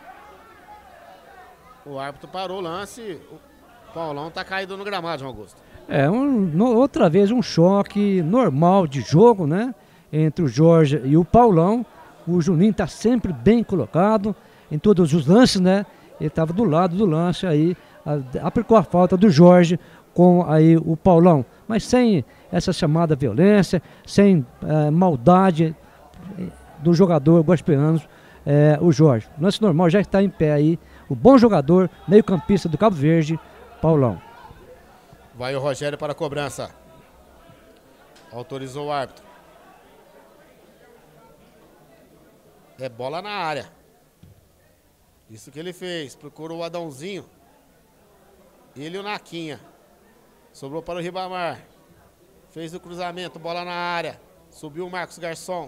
O árbitro parou o lance. O Paulão tá caído no gramado, João Augusto. É, um, no, outra vez um choque normal de jogo, né? Entre o Jorge e o Paulão. O Juninho tá sempre bem colocado em todos os lances, né? Ele estava do lado do lance aí, a, aplicou a falta do Jorge com aí o Paulão. Mas sem essa chamada violência, sem é, maldade do jogador guaxupeano, é, o Jorge. Lance normal, já está em pé aí o bom jogador, meio campista do Cabo Verde, Paulão. Vai o Rogério para a cobrança. Autorizou o árbitro. É bola na área. Isso que ele fez. Procurou o Adãozinho. Ele e o Naquinha. Sobrou para o Ribamar. Fez o cruzamento, bola na área. Subiu o Marcos Garçom.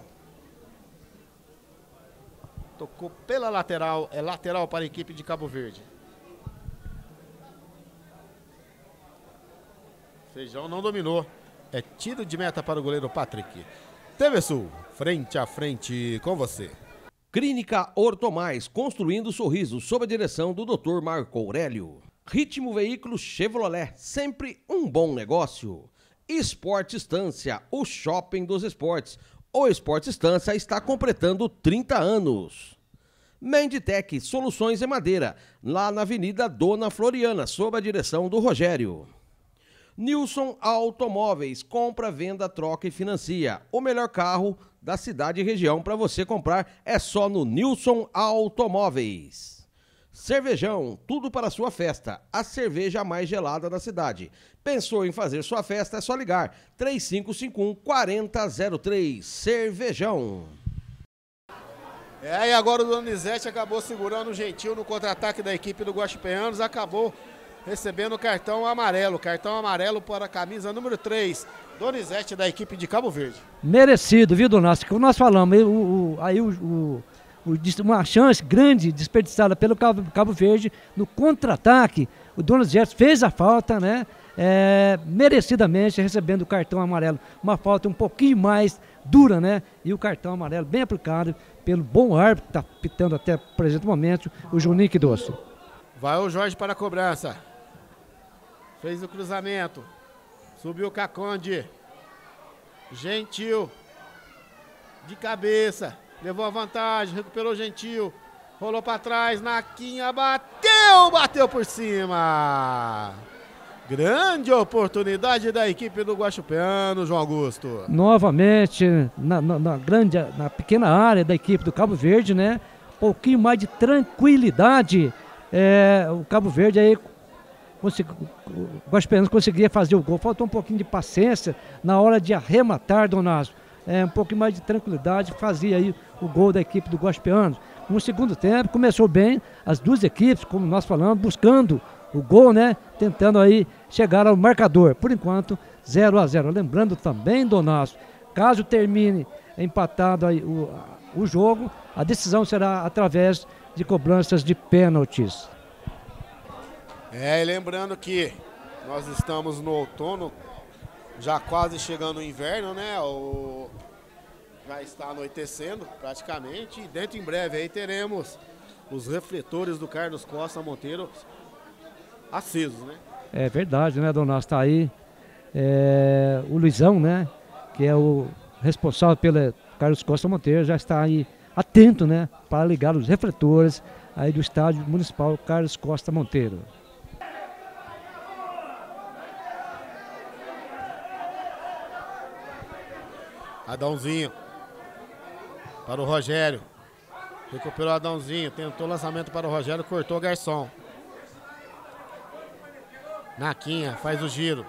Tocou pela lateral. É lateral para a equipe de Cabo Verde. Feijão não dominou. É tiro de meta para o goleiro Patrick. T V Sul, frente a frente com você. Clínica Ortomais, construindo sorrisos, sob a direção do doutor Marco Aurélio. Ritmo Veículos Chevrolet, sempre um bom negócio. Esporte Estância, o shopping dos esportes. O Esporte Estância está completando trinta anos. Menditec, soluções em madeira, lá na Avenida Dona Floriana, sob a direção do Rogério. Nilson Automóveis, compra, venda, troca e financia. O melhor carro da cidade e região para você comprar é só no Nilson Automóveis. Cervejão, tudo para a sua festa. A cerveja mais gelada da cidade. Pensou em fazer sua festa? É só ligar. três cinco cinco um, quatro zero zero três. Cervejão. É, e agora o Donizete acabou segurando o Gentil no contra-ataque da equipe do Guaxupeanos. Acabou recebendo o cartão amarelo. Cartão amarelo para a camisa número três. Donizete da equipe de Cabo Verde. Merecido, viu, Donácio? Como nós falamos, o, o, aí o, o, o, uma chance grande desperdiçada pelo Cabo, Cabo Verde no contra-ataque. O Donizete fez a falta, né? É, merecidamente recebendo o cartão amarelo. Uma falta um pouquinho mais dura, né? E o cartão amarelo bem aplicado pelo bom árbitro que está pitando até o presente momento, o Juninho Doce. Vai o Jorge para a cobrança. Fez o cruzamento. Subiu o Caconde. Gentil. De cabeça. Levou a vantagem. Recuperou o Gentil. Rolou para trás. Naquinha bateu. Bateu por cima. Grande oportunidade da equipe do Guaxupeano, João Augusto. Novamente, na, na, na grande, na pequena área da equipe do Cabo Verde, né? Um pouquinho mais de tranquilidade. É, o Cabo Verde aí, consegui, o Guaxupeano conseguia fazer o gol. Faltou um pouquinho de paciência na hora de arrematar, Donásio. É, um pouquinho mais de tranquilidade, fazia aí o gol da equipe do Guaxupeano. No segundo tempo, começou bem as duas equipes, como nós falamos, buscando o gol, né? Tentando aí chegar ao marcador. Por enquanto, zero a zero. Lembrando também, Donasso, caso termine empatado aí o, o jogo, a decisão será através de cobranças de pênaltis. É, e lembrando que nós estamos no outono, já quase chegando o inverno, né? O... Já está anoitecendo praticamente e dentro em breve aí teremos os refletores do Carlos Costa Monteiro acesos, né? É verdade, né, Donasso? Está aí é, o Luizão, né? Que é o responsável pelo Carlos Costa Monteiro, já está aí atento, né? Para ligar os refletores aí do estádio municipal Carlos Costa Monteiro. Adãozinho para o Rogério. Recuperou Adãozinho, tentou o lançamento para o Rogério, cortou o garçom. Naquinha faz o giro.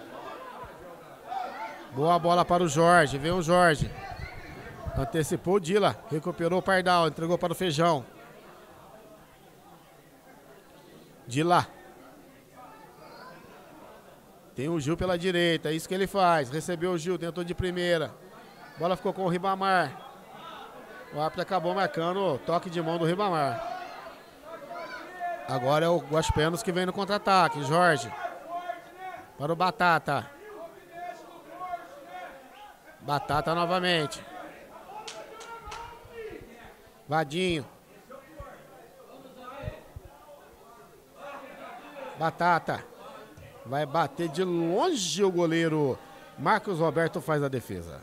Boa bola para o Jorge, vem o Jorge. Antecipou o Dila, recuperou o Pardal, entregou para o Feijão. Dila. Tem o Gil pela direita, é isso que ele faz. Recebeu o Gil, tentou de primeira. Bola ficou com o Ribamar. O árbitro acabou marcando o toque de mão do Ribamar. Agora é o Guaxpenos que vem no contra-ataque. Jorge. Para o Batata. Batata novamente. Vadinho. Batata. Vai bater de longe o goleiro. Marcos Roberto faz a defesa.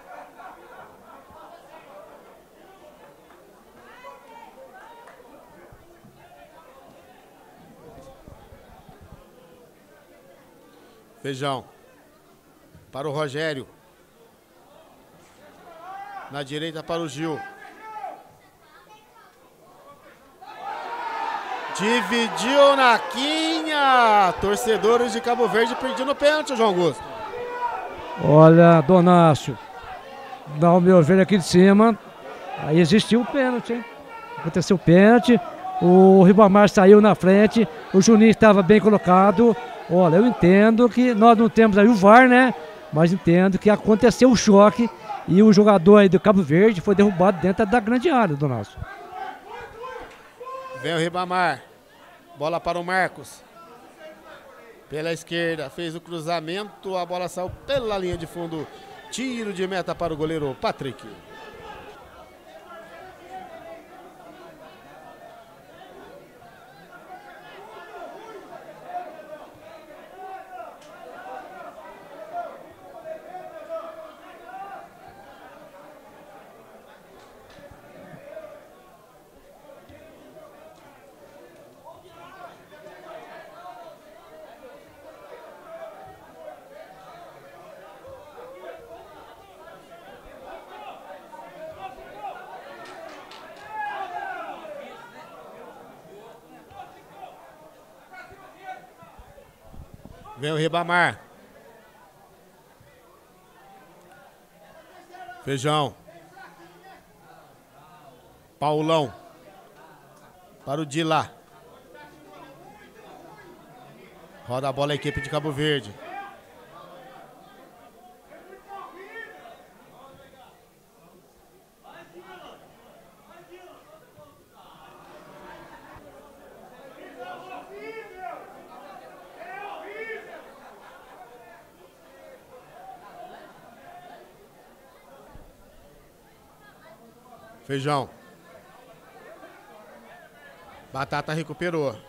Feijão. Para o Rogério. Na direita para o Gil. Dividiu na quinha. Torcedores de Cabo Verde pedindo pênalti, João Augusto. Olha, Donácio, dá o meu ver aqui de cima. Aí existiu o pênalti, hein? Aconteceu o pênalti. O Ribamar saiu na frente. O Juninho estava bem colocado. Olha, eu entendo que nós não temos aí o V A R, né? Mas entendo que aconteceu o choque e o jogador aí do Cabo Verde foi derrubado dentro da grande área, Donácio. Vem o Ribamar. Bola para o Marcos. Pela esquerda, fez o cruzamento, a bola saiu pela linha de fundo. Tiro de meta para o goleiro Patrick. Vem o Ribamar. Feijão. Paulão. Para o Dila. Roda a bola a equipe de Cabo Verde. Feijão. Batata recuperou.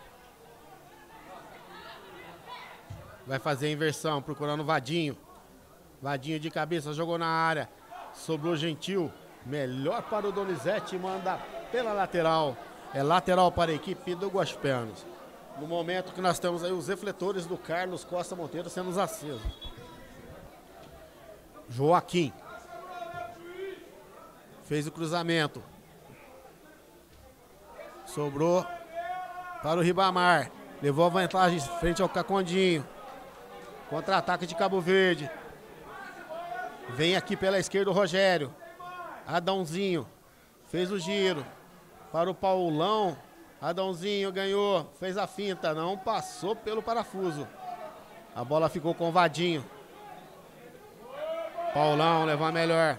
Vai fazer a inversão, procurando o Vadinho. Vadinho de cabeça, jogou na área. Sobrou Gentil. Melhor para o Donizete, manda pela lateral. É lateral para a equipe do Guaxpenos. No momento que nós temos aí os refletores do Carlos Costa Monteiro sendo acesos. Joaquim. Fez o cruzamento. Sobrou para o Ribamar. Levou a vantagem frente ao Cacondinho. Contra-ataque de Cabo Verde. Vem aqui pela esquerda o Rogério. Adãozinho. Fez o giro. Para o Paulão. Adãozinho ganhou, fez a finta, não passou pelo parafuso. A bola ficou com o Vadinho. Paulão levou a melhor.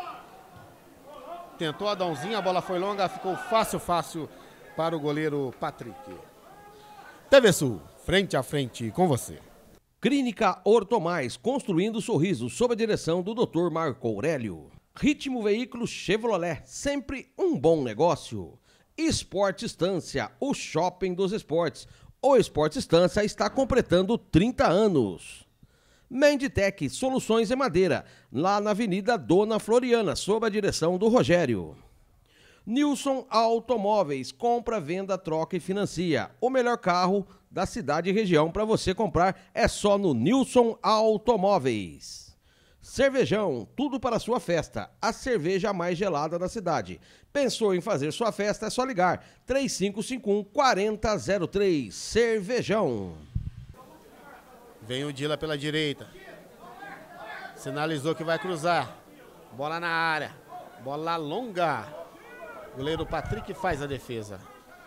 Tentou Adãozinho, a bola foi longa, ficou fácil, fácil para o goleiro Patrick. T V Sul, frente a frente com você. Clínica Ortomais, construindo sorrisos, sob a direção do doutor Marco Aurélio. Ritmo Veículos Chevrolet, sempre um bom negócio. Esporte Estância, o shopping dos esportes. O Esporte Estância está completando trinta anos. Menditec, soluções em madeira, lá na Avenida Dona Floriana, sob a direção do Rogério. Nilson Automóveis, compra, venda, troca e financia. O melhor carro da cidade e região para você comprar é só no Nilson Automóveis. Cervejão, tudo para a sua festa, a cerveja mais gelada da cidade. Pensou em fazer sua festa? É só ligar, três cinco cinco um, quatro zero zero três, Cervejão. Vem o Dila pela direita, sinalizou que vai cruzar, bola na área, bola longa, o goleiro Patrick faz a defesa.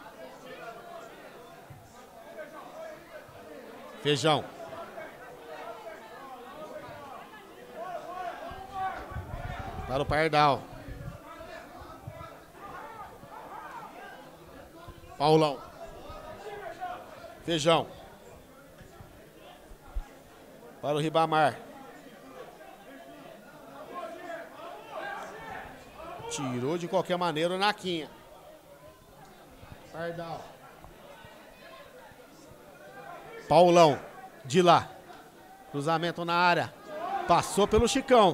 Feijão. Para o Pardal. Paulão. Feijão. Para o Ribamar. Tirou de qualquer maneira o Naquinha. Pardal. Paulão. De lá. Cruzamento na área. Passou pelo Chicão.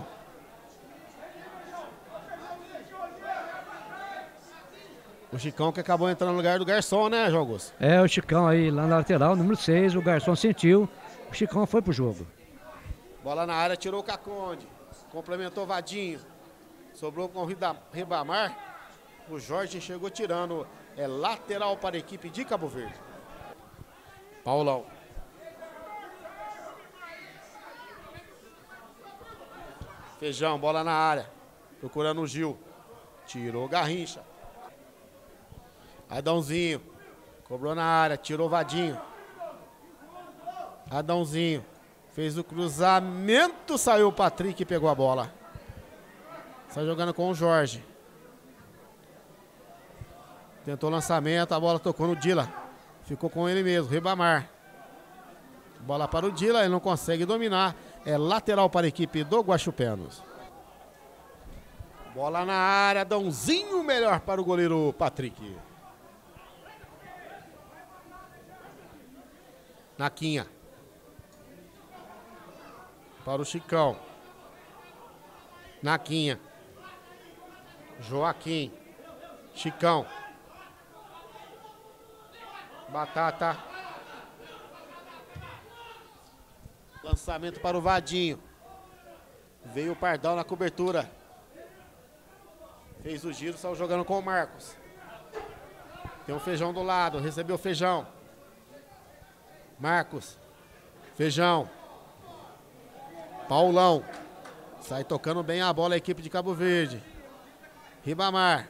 O Chicão que acabou entrando no lugar do Garçom, né, João Augusto? É, o Chicão aí lá na lateral, número seis, o Garçom sentiu, o Chicão foi pro jogo. Bola na área, tirou o Caconde, complementou o Vadinho, sobrou com o Ribamar, o Jorge chegou tirando, é lateral para a equipe de Cabo Verde. Paulão. Feijão, bola na área, procurando o Gil, tirou o Garrincha. Adãozinho, cobrou na área, tirou o Vadinho. Adãozinho, fez o cruzamento, saiu o Patrick e pegou a bola. Está jogando com o Jorge. Tentou o lançamento, a bola tocou no Dila. Ficou com ele mesmo, Ribamar. Bola para o Dila, ele não consegue dominar. É lateral para a equipe do Guaxupenos. Bola na área, Adãozinho, melhor para o goleiro Patrick. Naquinha. Para o Chicão. Naquinha. Joaquim. Chicão. Batata. Lançamento para o Vadinho. Veio o Pardal na cobertura. Fez o giro, saiu jogando com o Marcos. Tem o Feijão do lado, recebeu o Feijão. Marcos. Feijão. Paulão. Sai tocando bem a bola a equipe de Cabo Verde. Ribamar.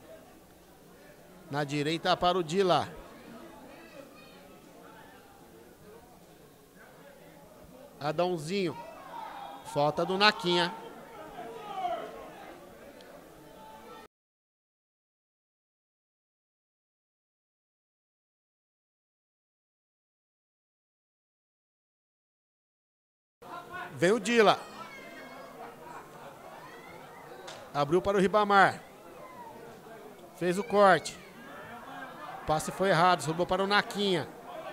Na direita para o Dila. Adãozinho. Falta do Naquinha. Vem o Dila. Abriu para o Ribamar. Fez o corte. O passe foi errado, sobrou para o Naquinha.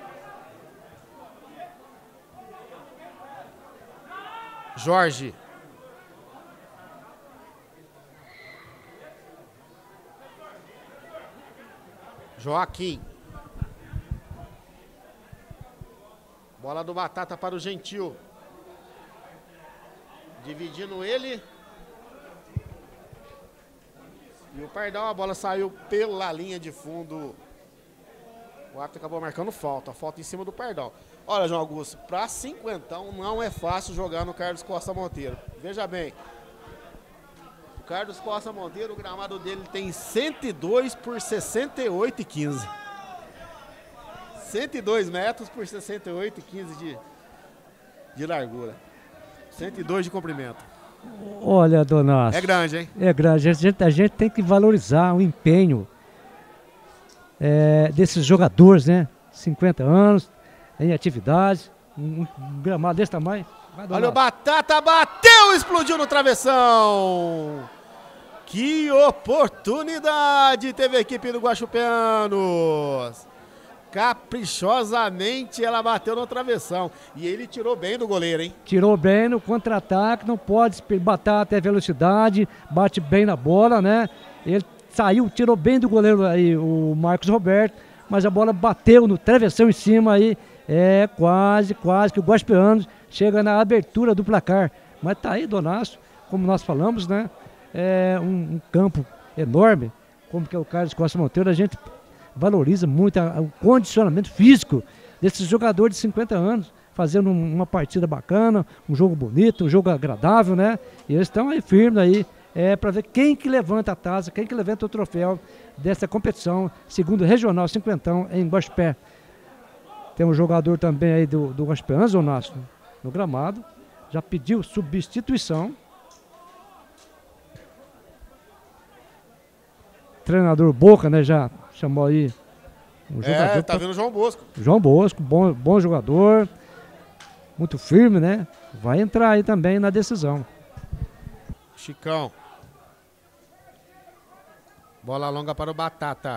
Jorge. Joaquim. Bola do Batata para o Gentil. Dividindo ele. E o Pardal, a bola saiu pela linha de fundo. O árbitro acabou marcando falta. Falta em cima do Pardal. Olha, João Augusto, para cinquentão não é fácil jogar no Carlos Costa Monteiro. Veja bem. O Carlos Costa Monteiro, o gramado dele tem cento e dois por sessenta e oito e quinze. cento e dois metros por sessenta e oito e quinze de, de largura. cento e dois de comprimento. Olha, Donácio. É grande, hein? É grande. A gente, a gente tem que valorizar o empenho é, desses jogadores, né? cinquenta anos, em atividade, um, um gramado desse tamanho. Vai, olha o Batata, bateu, explodiu no travessão. Que oportunidade teve a equipe do Guaxupeanos. Caprichosamente ela bateu no travessão. E ele tirou bem do goleiro, hein? Tirou bem no contra-ataque, não pode bater até velocidade, bate bem na bola, né? Ele saiu, tirou bem do goleiro aí, o Marcos Roberto, mas a bola bateu no travessão em cima aí. É quase, quase que o Guaxupeanos chega na abertura do placar. Mas tá aí, Donácio, como nós falamos, né? É um, um campo enorme, como que é o Carlos Costa Monteiro. A gente valoriza muito a, a, o condicionamento físico desses jogadores de cinquenta anos, fazendo um, uma partida bacana, um jogo bonito, um jogo agradável, né? E eles estão aí firmes aí, é, para ver quem que levanta a taça, quem que levanta o troféu dessa competição, segundo regional cinquentão em Guaxupé. Tem um jogador também aí do, do Guaxupeanos, Donácio, no gramado, já pediu substituição. Treinador Boca, né, já chamou aí um jogador. É, tá vendo o João Bosco. João Bosco, bom, bom jogador, muito firme, né? Vai entrar aí também na decisão. Chicão. Bola longa para o Batata.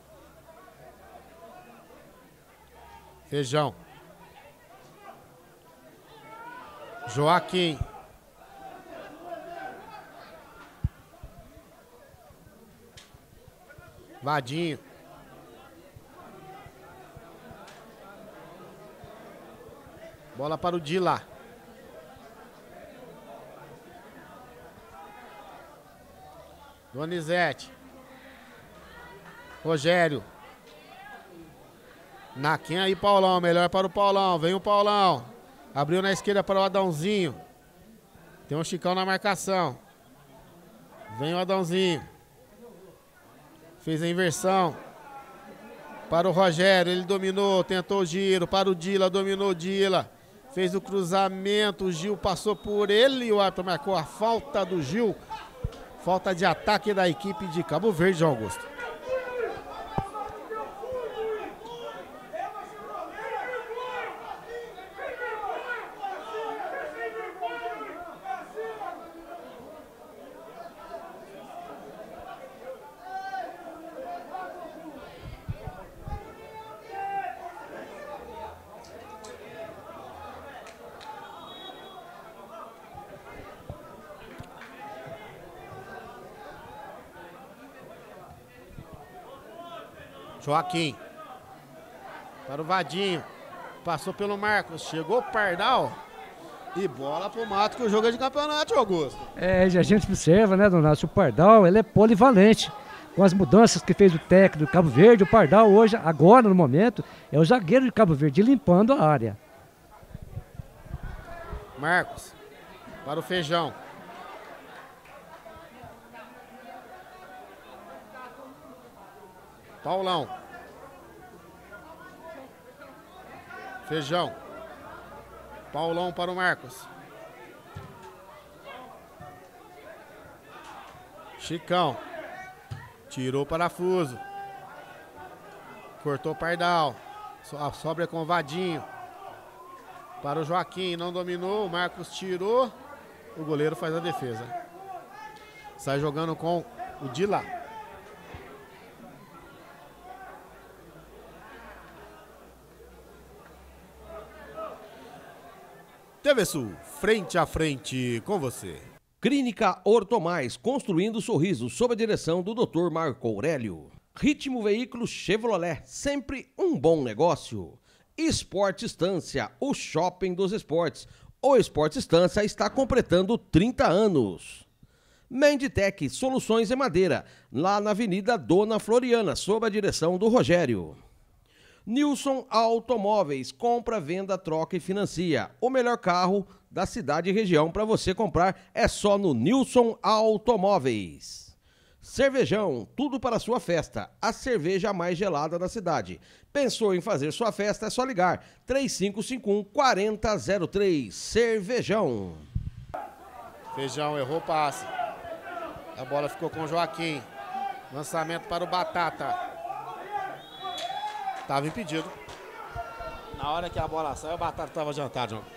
Feijão. Joaquim. Vadinho. Bola para o Dila. Donizete. Rogério. Naquinha aí, Paulão. Melhor para o Paulão. Vem o Paulão. Abriu na esquerda para o Adãozinho. Tem um Chicão na marcação. Vem o Adãozinho. Fez a inversão. Para o Rogério. Ele dominou. Tentou o giro. Para o Dila. Dominou o Dila. Fez o cruzamento. O Gil passou por ele. E o árbitro marcou a falta do Gil. Falta de ataque da equipe de Cabo Verde, João Augusto. Joaquim. Para o Vadinho. Passou pelo Marcos. Chegou o Pardal. E bola pro mato, que o jogo é de campeonato, Augusto. É, a gente observa, né, Donácio? O Pardal, ele é polivalente. Com as mudanças que fez o técnico do Cabo Verde, o Pardal hoje, agora no momento, é o zagueiro de Cabo Verde limpando a área. Marcos. Para o Feijão. Paulão. Feijão. Paulão para o Marcos. Chicão. Tirou o parafuso. Cortou o Pardal. A sobra com o Vadinho. Para o Joaquim. Não dominou. O Marcos tirou. O goleiro faz a defesa. Sai jogando com o Dila. T V Sul, frente a frente com você. Clínica Ortomais, construindo sorrisos, sob a direção do doutor Marco Aurélio. Ritmo Veículos Chevrolet, sempre um bom negócio. Esporte Estância, o shopping dos esportes. O Esporte Estância está completando trinta anos. Menditec, soluções em madeira, lá na Avenida Dona Floriana, sob a direção do Rogério. Nilson Automóveis, compra, venda, troca e financia. O melhor carro da cidade e região para você comprar é só no Nilson Automóveis. Cervejão, tudo para sua festa. A cerveja mais gelada da cidade. Pensou em fazer sua festa? É só ligar. três cinco cinco um, quatro zero zero três. Cervejão. Feijão errou o passe. A bola ficou com o Joaquim. Lançamento para o Batata. Tava impedido. Na hora que a bola saiu, o Batata estava adiantado, João.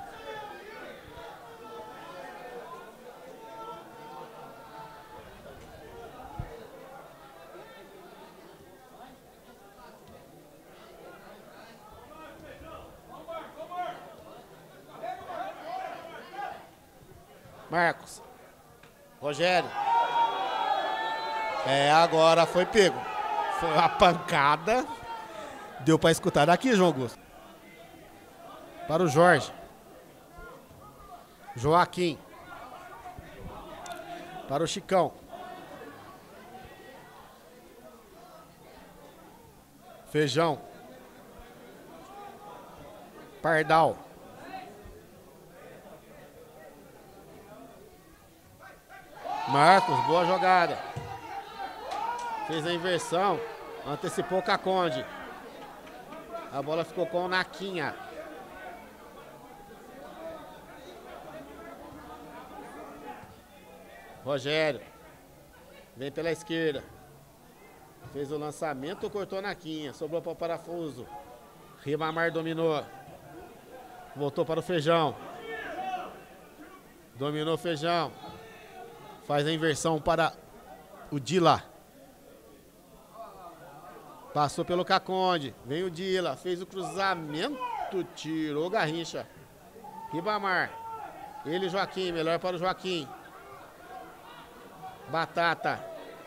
Marcos. Rogério. É, agora foi pego. Foi uma pancada. Deu para escutar daqui, João Augusto. Para o Jorge. Joaquim. Para o Chicão. Feijão. Pardal. Marcos, boa jogada. Fez a inversão. Antecipou o Caconde. A bola ficou com o Naquinha. Rogério. Vem pela esquerda. Fez o lançamento, cortou Naquinha. Sobrou para o Parafuso. Ribamar dominou. Voltou para o Feijão. Dominou o Feijão. Faz a inversão para o Dila. Passou pelo Caconde. Vem o Dila. Fez o cruzamento. Tirou Garrincha. Ribamar. Ele, Joaquim. Melhor para o Joaquim. Batata.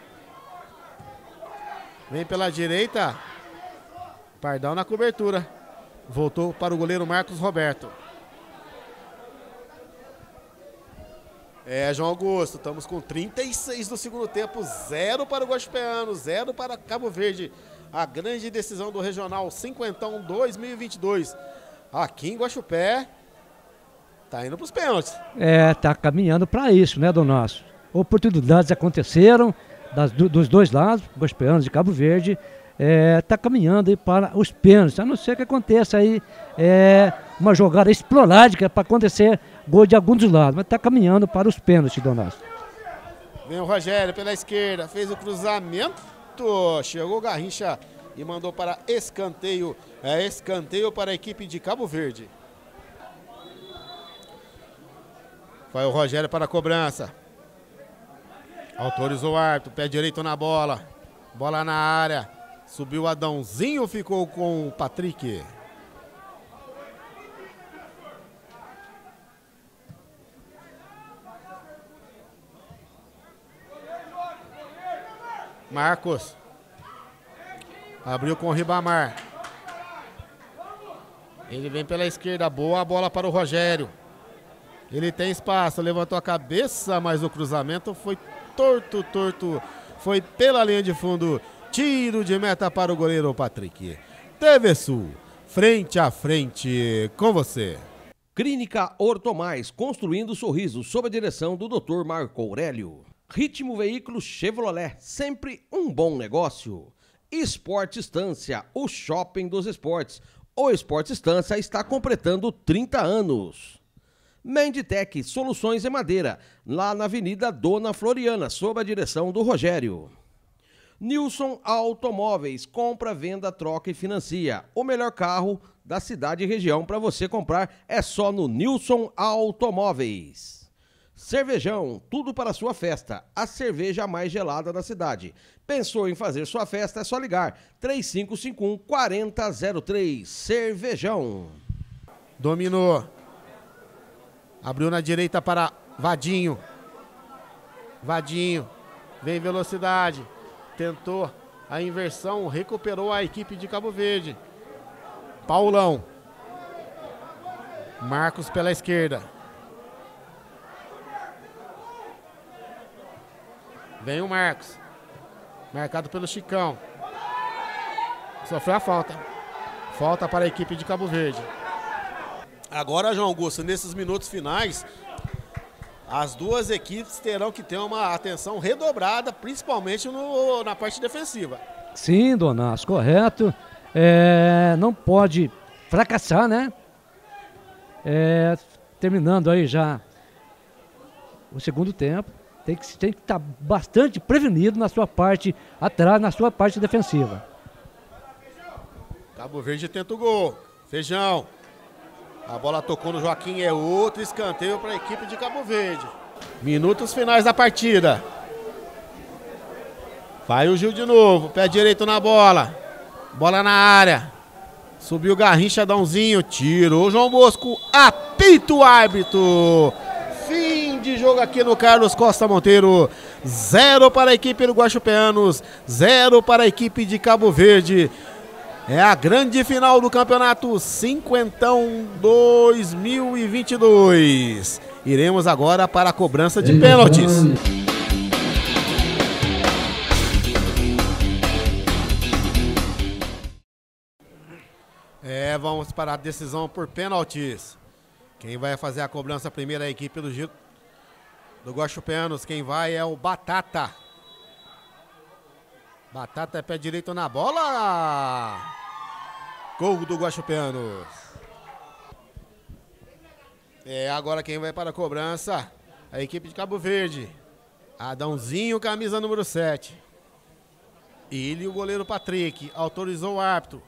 Vem pela direita. Pardal na cobertura. Voltou para o goleiro Marcos Roberto. É, João Augusto, estamos com trinta e seis do segundo tempo, zero para o Guaxupeano, zero para Cabo Verde. A grande decisão do Regional Cinquentão dois mil e vinte e dois. Aqui em Guaxupé, tá indo para os pênaltis. É, tá caminhando para isso, né, Donasso? Oportunidades aconteceram das, do, dos dois lados, Guaxupeanos e Cabo Verde. É, tá caminhando aí para os pênaltis, a não ser que aconteça aí é, uma jogada esporádica para acontecer gol de algum dos lados, mas tá caminhando para os pênaltis, Donasso. Vem o Rogério pela esquerda, fez o cruzamento, chegou o Garrincha e mandou para escanteio, é escanteio para a equipe de Cabo Verde. Vai o Rogério para a cobrança, autorizou o árbitro, pé direito na bola, bola na área. Subiu o Adãozinho, ficou com o Patrick. Marcos. Abriu com o Ribamar. Ele vem pela esquerda, boa bola para o Rogério. Ele tem espaço, levantou a cabeça, mas o cruzamento foi torto, torto. Foi pela linha de fundo. Tiro de meta para o goleiro Patrick. T V Sul, frente a frente com você. Clínica Ortomais, construindo sorrisos, sob a direção do doutor Marco Aurélio. Ritmo Veículos Chevrolet, sempre um bom negócio. Esporte Estância, o shopping dos esportes. O Esporte Estância está completando trinta anos. Menditec, soluções em madeira, lá na Avenida Dona Floriana, sob a direção do Rogério. Nilson Automóveis, compra, venda, troca e financia. O melhor carro da cidade e região para você comprar é só no Nilson Automóveis. Cervejão, tudo para sua festa. A cerveja mais gelada da cidade. Pensou em fazer sua festa? É só ligar. três cinco cinco um, quatro zero zero três. Cervejão. Dominou. Abriu na direita para Vadinho. Vadinho. Vem velocidade. Tentou a inversão, recuperou a equipe de Cabo Verde. Paulão. Marcos pela esquerda. Vem o Marcos. Marcado pelo Chicão. Sofreu a falta. Falta para a equipe de Cabo Verde. Agora, João Augusto, nesses minutos finais, As duas equipes terão que ter uma atenção redobrada, principalmente no, na parte defensiva. Sim, Donás, correto. É, não pode fracassar, né? É, terminando aí já o segundo tempo, tem que tem que estar bastante prevenido na sua parte atrás, na sua parte defensiva. Cabo Verde tenta o gol. Feijão. A bola tocou no Joaquim, é outro escanteio para a equipe de Cabo Verde. Minutos finais da partida. Vai o Gil de novo, pé direito na bola. Bola na área. Subiu o Garrincha, Dãozinho, tirou o João Bosco, apita o árbitro. Fim de jogo aqui no Carlos Costa Monteiro. Zero para a equipe do Guaxupeanos, zero para a equipe de Cabo Verde. É a grande final do campeonato Cinquentão dois mil e vinte e dois. Iremos agora para a cobrança de pênaltis. É, vamos para a decisão por pênaltis. Quem vai fazer a cobrança primeiro é a equipe do Gil do Guaxupeanos. Quem vai é o Batata. Batata é pé direito na bola. Gol do Guaxupeanos. É, agora quem vai para a cobrança, a equipe de Cabo Verde. Adãozinho, camisa número sete. Ele e o goleiro Patrick. Autorizou o árbitro.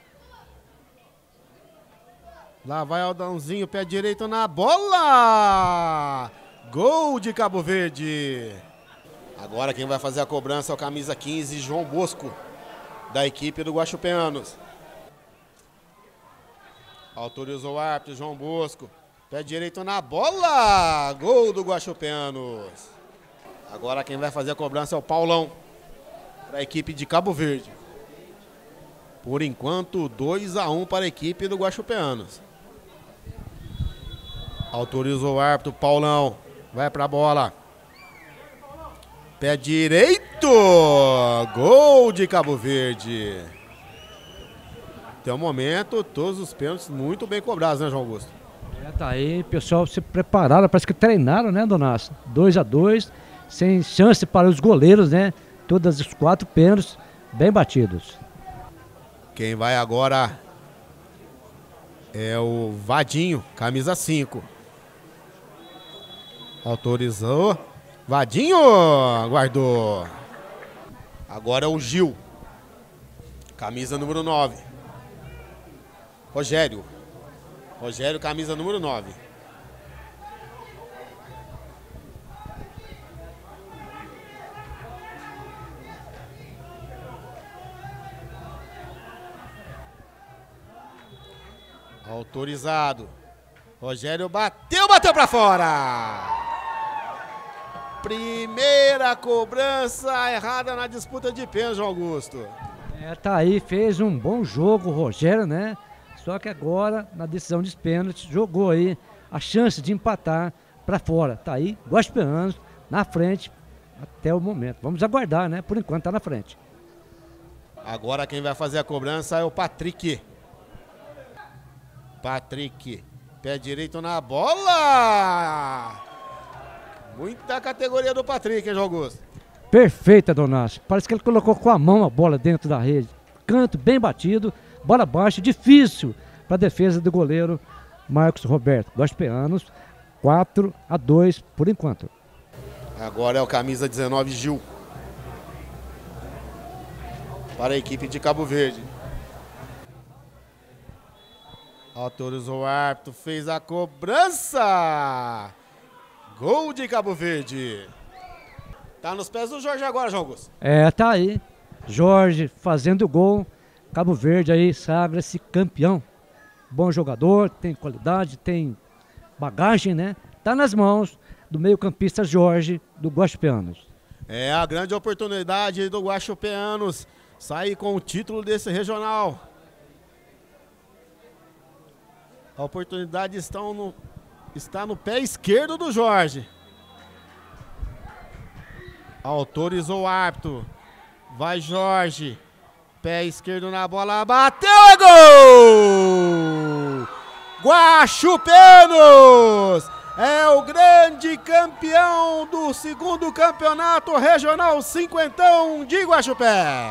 Lá vai Adãozinho, pé direito na bola. Gol de Cabo Verde. Agora quem vai fazer a cobrança é o camisa quinze, João Bosco, da equipe do Guaxupeanos. Autorizou o árbitro, João Bosco. Pé direito na bola. Gol do Guaxupeanos. Agora quem vai fazer a cobrança é o Paulão, para a equipe de Cabo Verde. Por enquanto, dois a um para a equipe do Guaxupeanos. Autorizou o árbitro, Paulão. Vai para a bola. Pé direito. Gol de Cabo Verde. Até o momento, todos os pênaltis muito bem cobrados, né, João Augusto? É, tá aí, pessoal se prepararam, parece que treinaram, né, Donás? dois a dois, sem chance para os goleiros, né? Todos os quatro pênaltis bem batidos. Quem vai agora é o Vadinho, camisa cinco. Autorizou. Vadinho, guardou. Agora é o Gil, camisa número nove. Rogério. Rogério, camisa número nove. Autorizado. Rogério bateu, bateu pra fora. Primeira cobrança errada na disputa de pênalti, João Augusto. É, tá aí, fez um bom jogo o Rogério, né? Só que agora, na decisão de pênaltis, jogou aí a chance de empatar pra fora. Tá aí, Guaxupeanos na frente até o momento. Vamos aguardar, né? Por enquanto tá na frente. Agora quem vai fazer a cobrança é o Patrick. Patrick, pé direito na bola. Muita categoria do Patrick, hein, João Augusto? Perfeita, Donás. Parece que ele colocou com a mão a bola dentro da rede. Canto bem batido, bola baixa, difícil para a defesa do goleiro Marcos Roberto. Guaxupeanos, quatro a dois por enquanto. Agora é o camisa dezenove, Gil, para a equipe de Cabo Verde. Autorizou o árbitro, fez a cobrança. Gol de Cabo Verde. Tá nos pés do Jorge agora, João Augusto. É, tá aí. Jorge fazendo o gol. Cabo Verde aí sagra-se campeão. Bom jogador, tem qualidade, tem bagagem, né? Tá nas mãos do meio-campista Jorge, do Guaxupeanos. É a grande oportunidade do Guaxupeanos sair com o título desse regional. A oportunidade está no, está no pé esquerdo do Jorge. Autorizou o árbitro. Vai Jorge. Pé esquerdo na bola. Bateu, é gol! Guaxupeanos! é o grande campeão do segundo campeonato regional cinquentão de Guaxupé.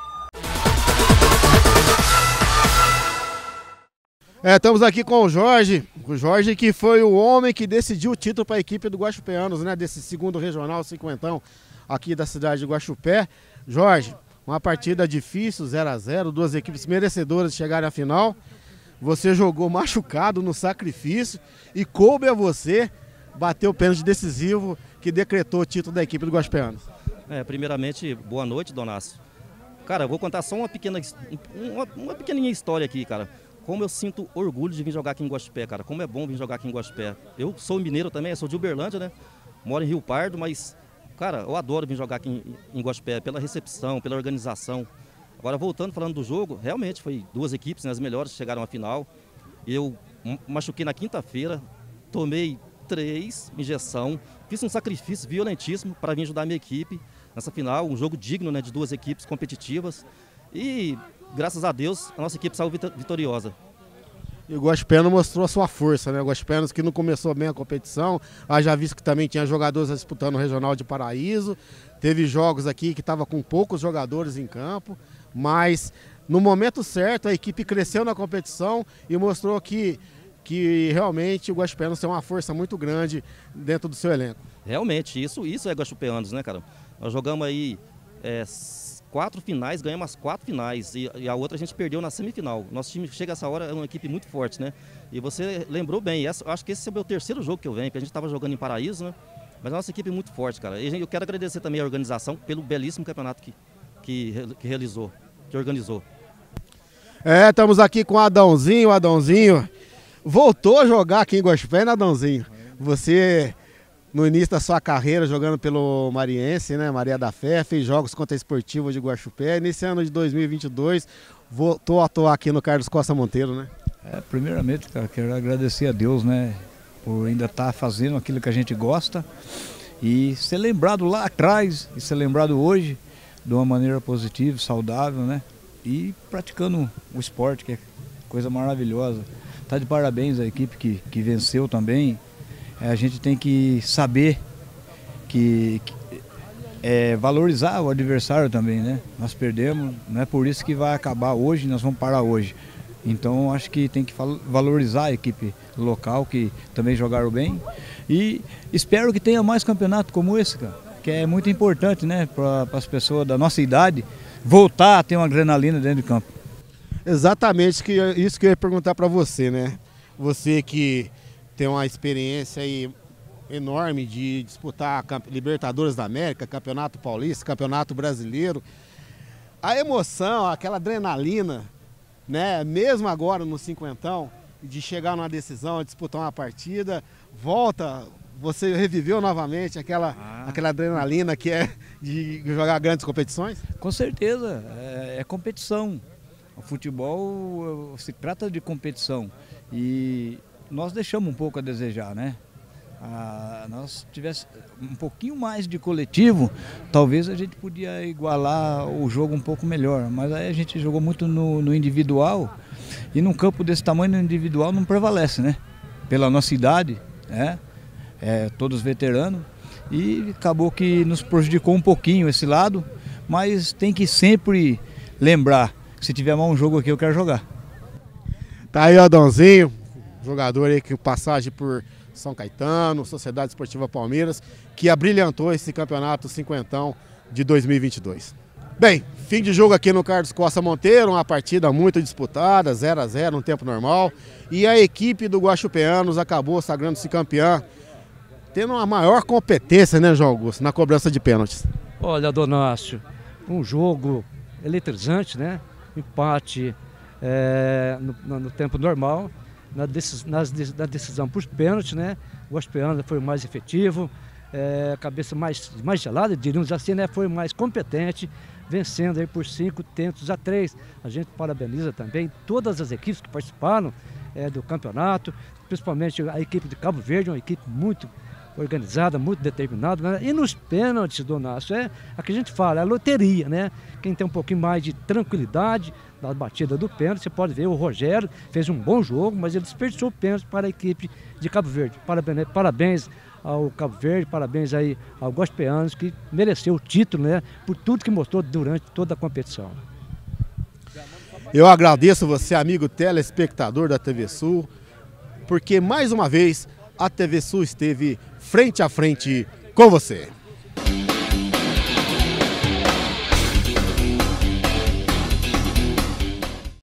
É, estamos aqui com o Jorge, o Jorge que foi o homem que decidiu o título para a equipe do Guaxupeanos, né, desse segundo regional cinquentão aqui da cidade de Guaxupé. Jorge, uma partida difícil, zero a zero, duas equipes merecedoras de chegarem à final. Você jogou machucado no sacrifício e coube a você bater o pênalti decisivo que decretou o título da equipe do Guaxupeanos. É, primeiramente, boa noite, Donácio. Cara, eu vou contar só uma pequena, uma, uma pequenininha história aqui, cara. Como eu sinto orgulho de vir jogar aqui em Guaxupé, cara. Como é bom vir jogar aqui em Guaxupé. Eu sou mineiro também, eu sou de Uberlândia, né? Moro em Rio Pardo, mas, cara, eu adoro vir jogar aqui em, em Guaxupé, pela recepção, pela organização. Agora, voltando, falando do jogo, realmente foi duas equipes, né, as melhores, chegaram à final. Eu machuquei na quinta-feira, tomei três injeção, fiz um sacrifício violentíssimo para vir ajudar a minha equipe nessa final. Um jogo digno, né, de duas equipes competitivas. E... graças a Deus, a nossa equipe saiu vitoriosa. E o Guaxupeano mostrou a sua força, né? O Guaxupeano que não começou bem a competição, já visto que também tinha jogadores disputando o Regional de Paraíso. Teve jogos aqui que estava com poucos jogadores em campo, mas no momento certo a equipe cresceu na competição e mostrou que, que realmente o Guaxupeano tem uma força muito grande dentro do seu elenco. Realmente, isso, isso é Guaxupeanos, né, cara? Nós jogamos aí... É, quatro finais, ganhamos as quatro finais e, e a outra a gente perdeu na semifinal. Nosso time chega essa hora, é uma equipe muito forte, né? E você lembrou bem, essa, acho que esse é o meu terceiro jogo que eu venho, porque a gente estava jogando em Paraíso, né? Mas a nossa equipe é muito forte, cara. E eu quero agradecer também a organização pelo belíssimo campeonato que, que, que realizou, que organizou. É, estamos aqui com o Adãozinho, o Adãozinho voltou a jogar aqui em Guaxupé, né, Adãozinho? Você... no início da sua carreira jogando pelo Mariense, né, Maria da Fé, fez jogos contra a Esportiva de Guaxupé. Nesse ano de dois mil e vinte e dois, voltou a atuar aqui no Carlos Costa Monteiro, né? É, primeiramente, cara, quero agradecer a Deus, né, por ainda estar fazendo aquilo que a gente gosta e ser lembrado lá atrás e ser lembrado hoje de uma maneira positiva, saudável, né, e praticando o esporte, que é coisa maravilhosa. Tá de parabéns a equipe que, que venceu também. A gente tem que saber que, que é, valorizar o adversário também, né? Nós perdemos, não é por isso que vai acabar hoje, nós vamos parar hoje. Então acho que tem que valorizar a equipe local, que também jogaram bem. E espero que tenha mais campeonato como esse, cara, que é muito importante, né? Para as pessoas da nossa idade voltar a ter uma adrenalina dentro de campo. Exatamente que, isso que eu ia perguntar para você, né? Você que... tem uma experiência aí enorme de disputar Libertadores da América, Campeonato Paulista, Campeonato Brasileiro. A emoção, aquela adrenalina, né, mesmo agora no cinquentão, de chegar numa decisão, disputar uma partida, volta, você reviveu novamente aquela, ah. aquela adrenalina que é de jogar grandes competições? Com certeza, é, é competição. O futebol se trata de competição e nós deixamos um pouco a desejar, né? Ah, nós tivesse um pouquinho mais de coletivo, talvez a gente podia igualar o jogo um pouco melhor, mas aí a gente jogou muito no, no individual e num campo desse tamanho, no individual não prevalece, né? Pela nossa idade, né? É, todos veteranos, e acabou que nos prejudicou um pouquinho esse lado, mas tem que sempre lembrar que se tiver mais um jogo aqui eu quero jogar. Tá aí o Adãozinho, jogador aí que passagem por São Caetano, Sociedade Esportiva Palmeiras, que abrilhantou esse campeonato cinquentão de dois mil e vinte e dois. Bem, fim de jogo aqui no Carlos Costa Monteiro, uma partida muito disputada, zero a zero no tempo normal, e a equipe do Guaxupeanos acabou sagrando-se campeã, tendo uma maior competência, né, João Augusto, na cobrança de pênaltis. Olha, Donácio, um jogo eletrizante, né? Empate é, no, no tempo normal. Na, decis, nas, na decisão por pênalti, né? O Guaxupeano foi o mais efetivo, é, cabeça mais, mais gelada, diríamos assim, né? Foi mais competente, vencendo aí por cinco tentos a três. A gente parabeniza também todas as equipes que participaram é, do campeonato, principalmente a equipe de Cabo Verde, uma equipe muito organizada, muito determinada, né? E nos pênaltis, Donácio, é a que a gente fala, é a loteria, né? Quem tem um pouquinho mais de tranquilidade na batida do pênalti, você pode ver, o Rogério fez um bom jogo, mas ele desperdiçou o pênalti para a equipe de Cabo Verde. Parabéns, parabéns ao Cabo Verde, parabéns aí ao Guaxupeanos, que mereceu o título, né? Por tudo que mostrou durante toda a competição. Eu agradeço você, amigo telespectador da T V Sul, porque mais uma vez a T V Sul esteve frente a frente com você.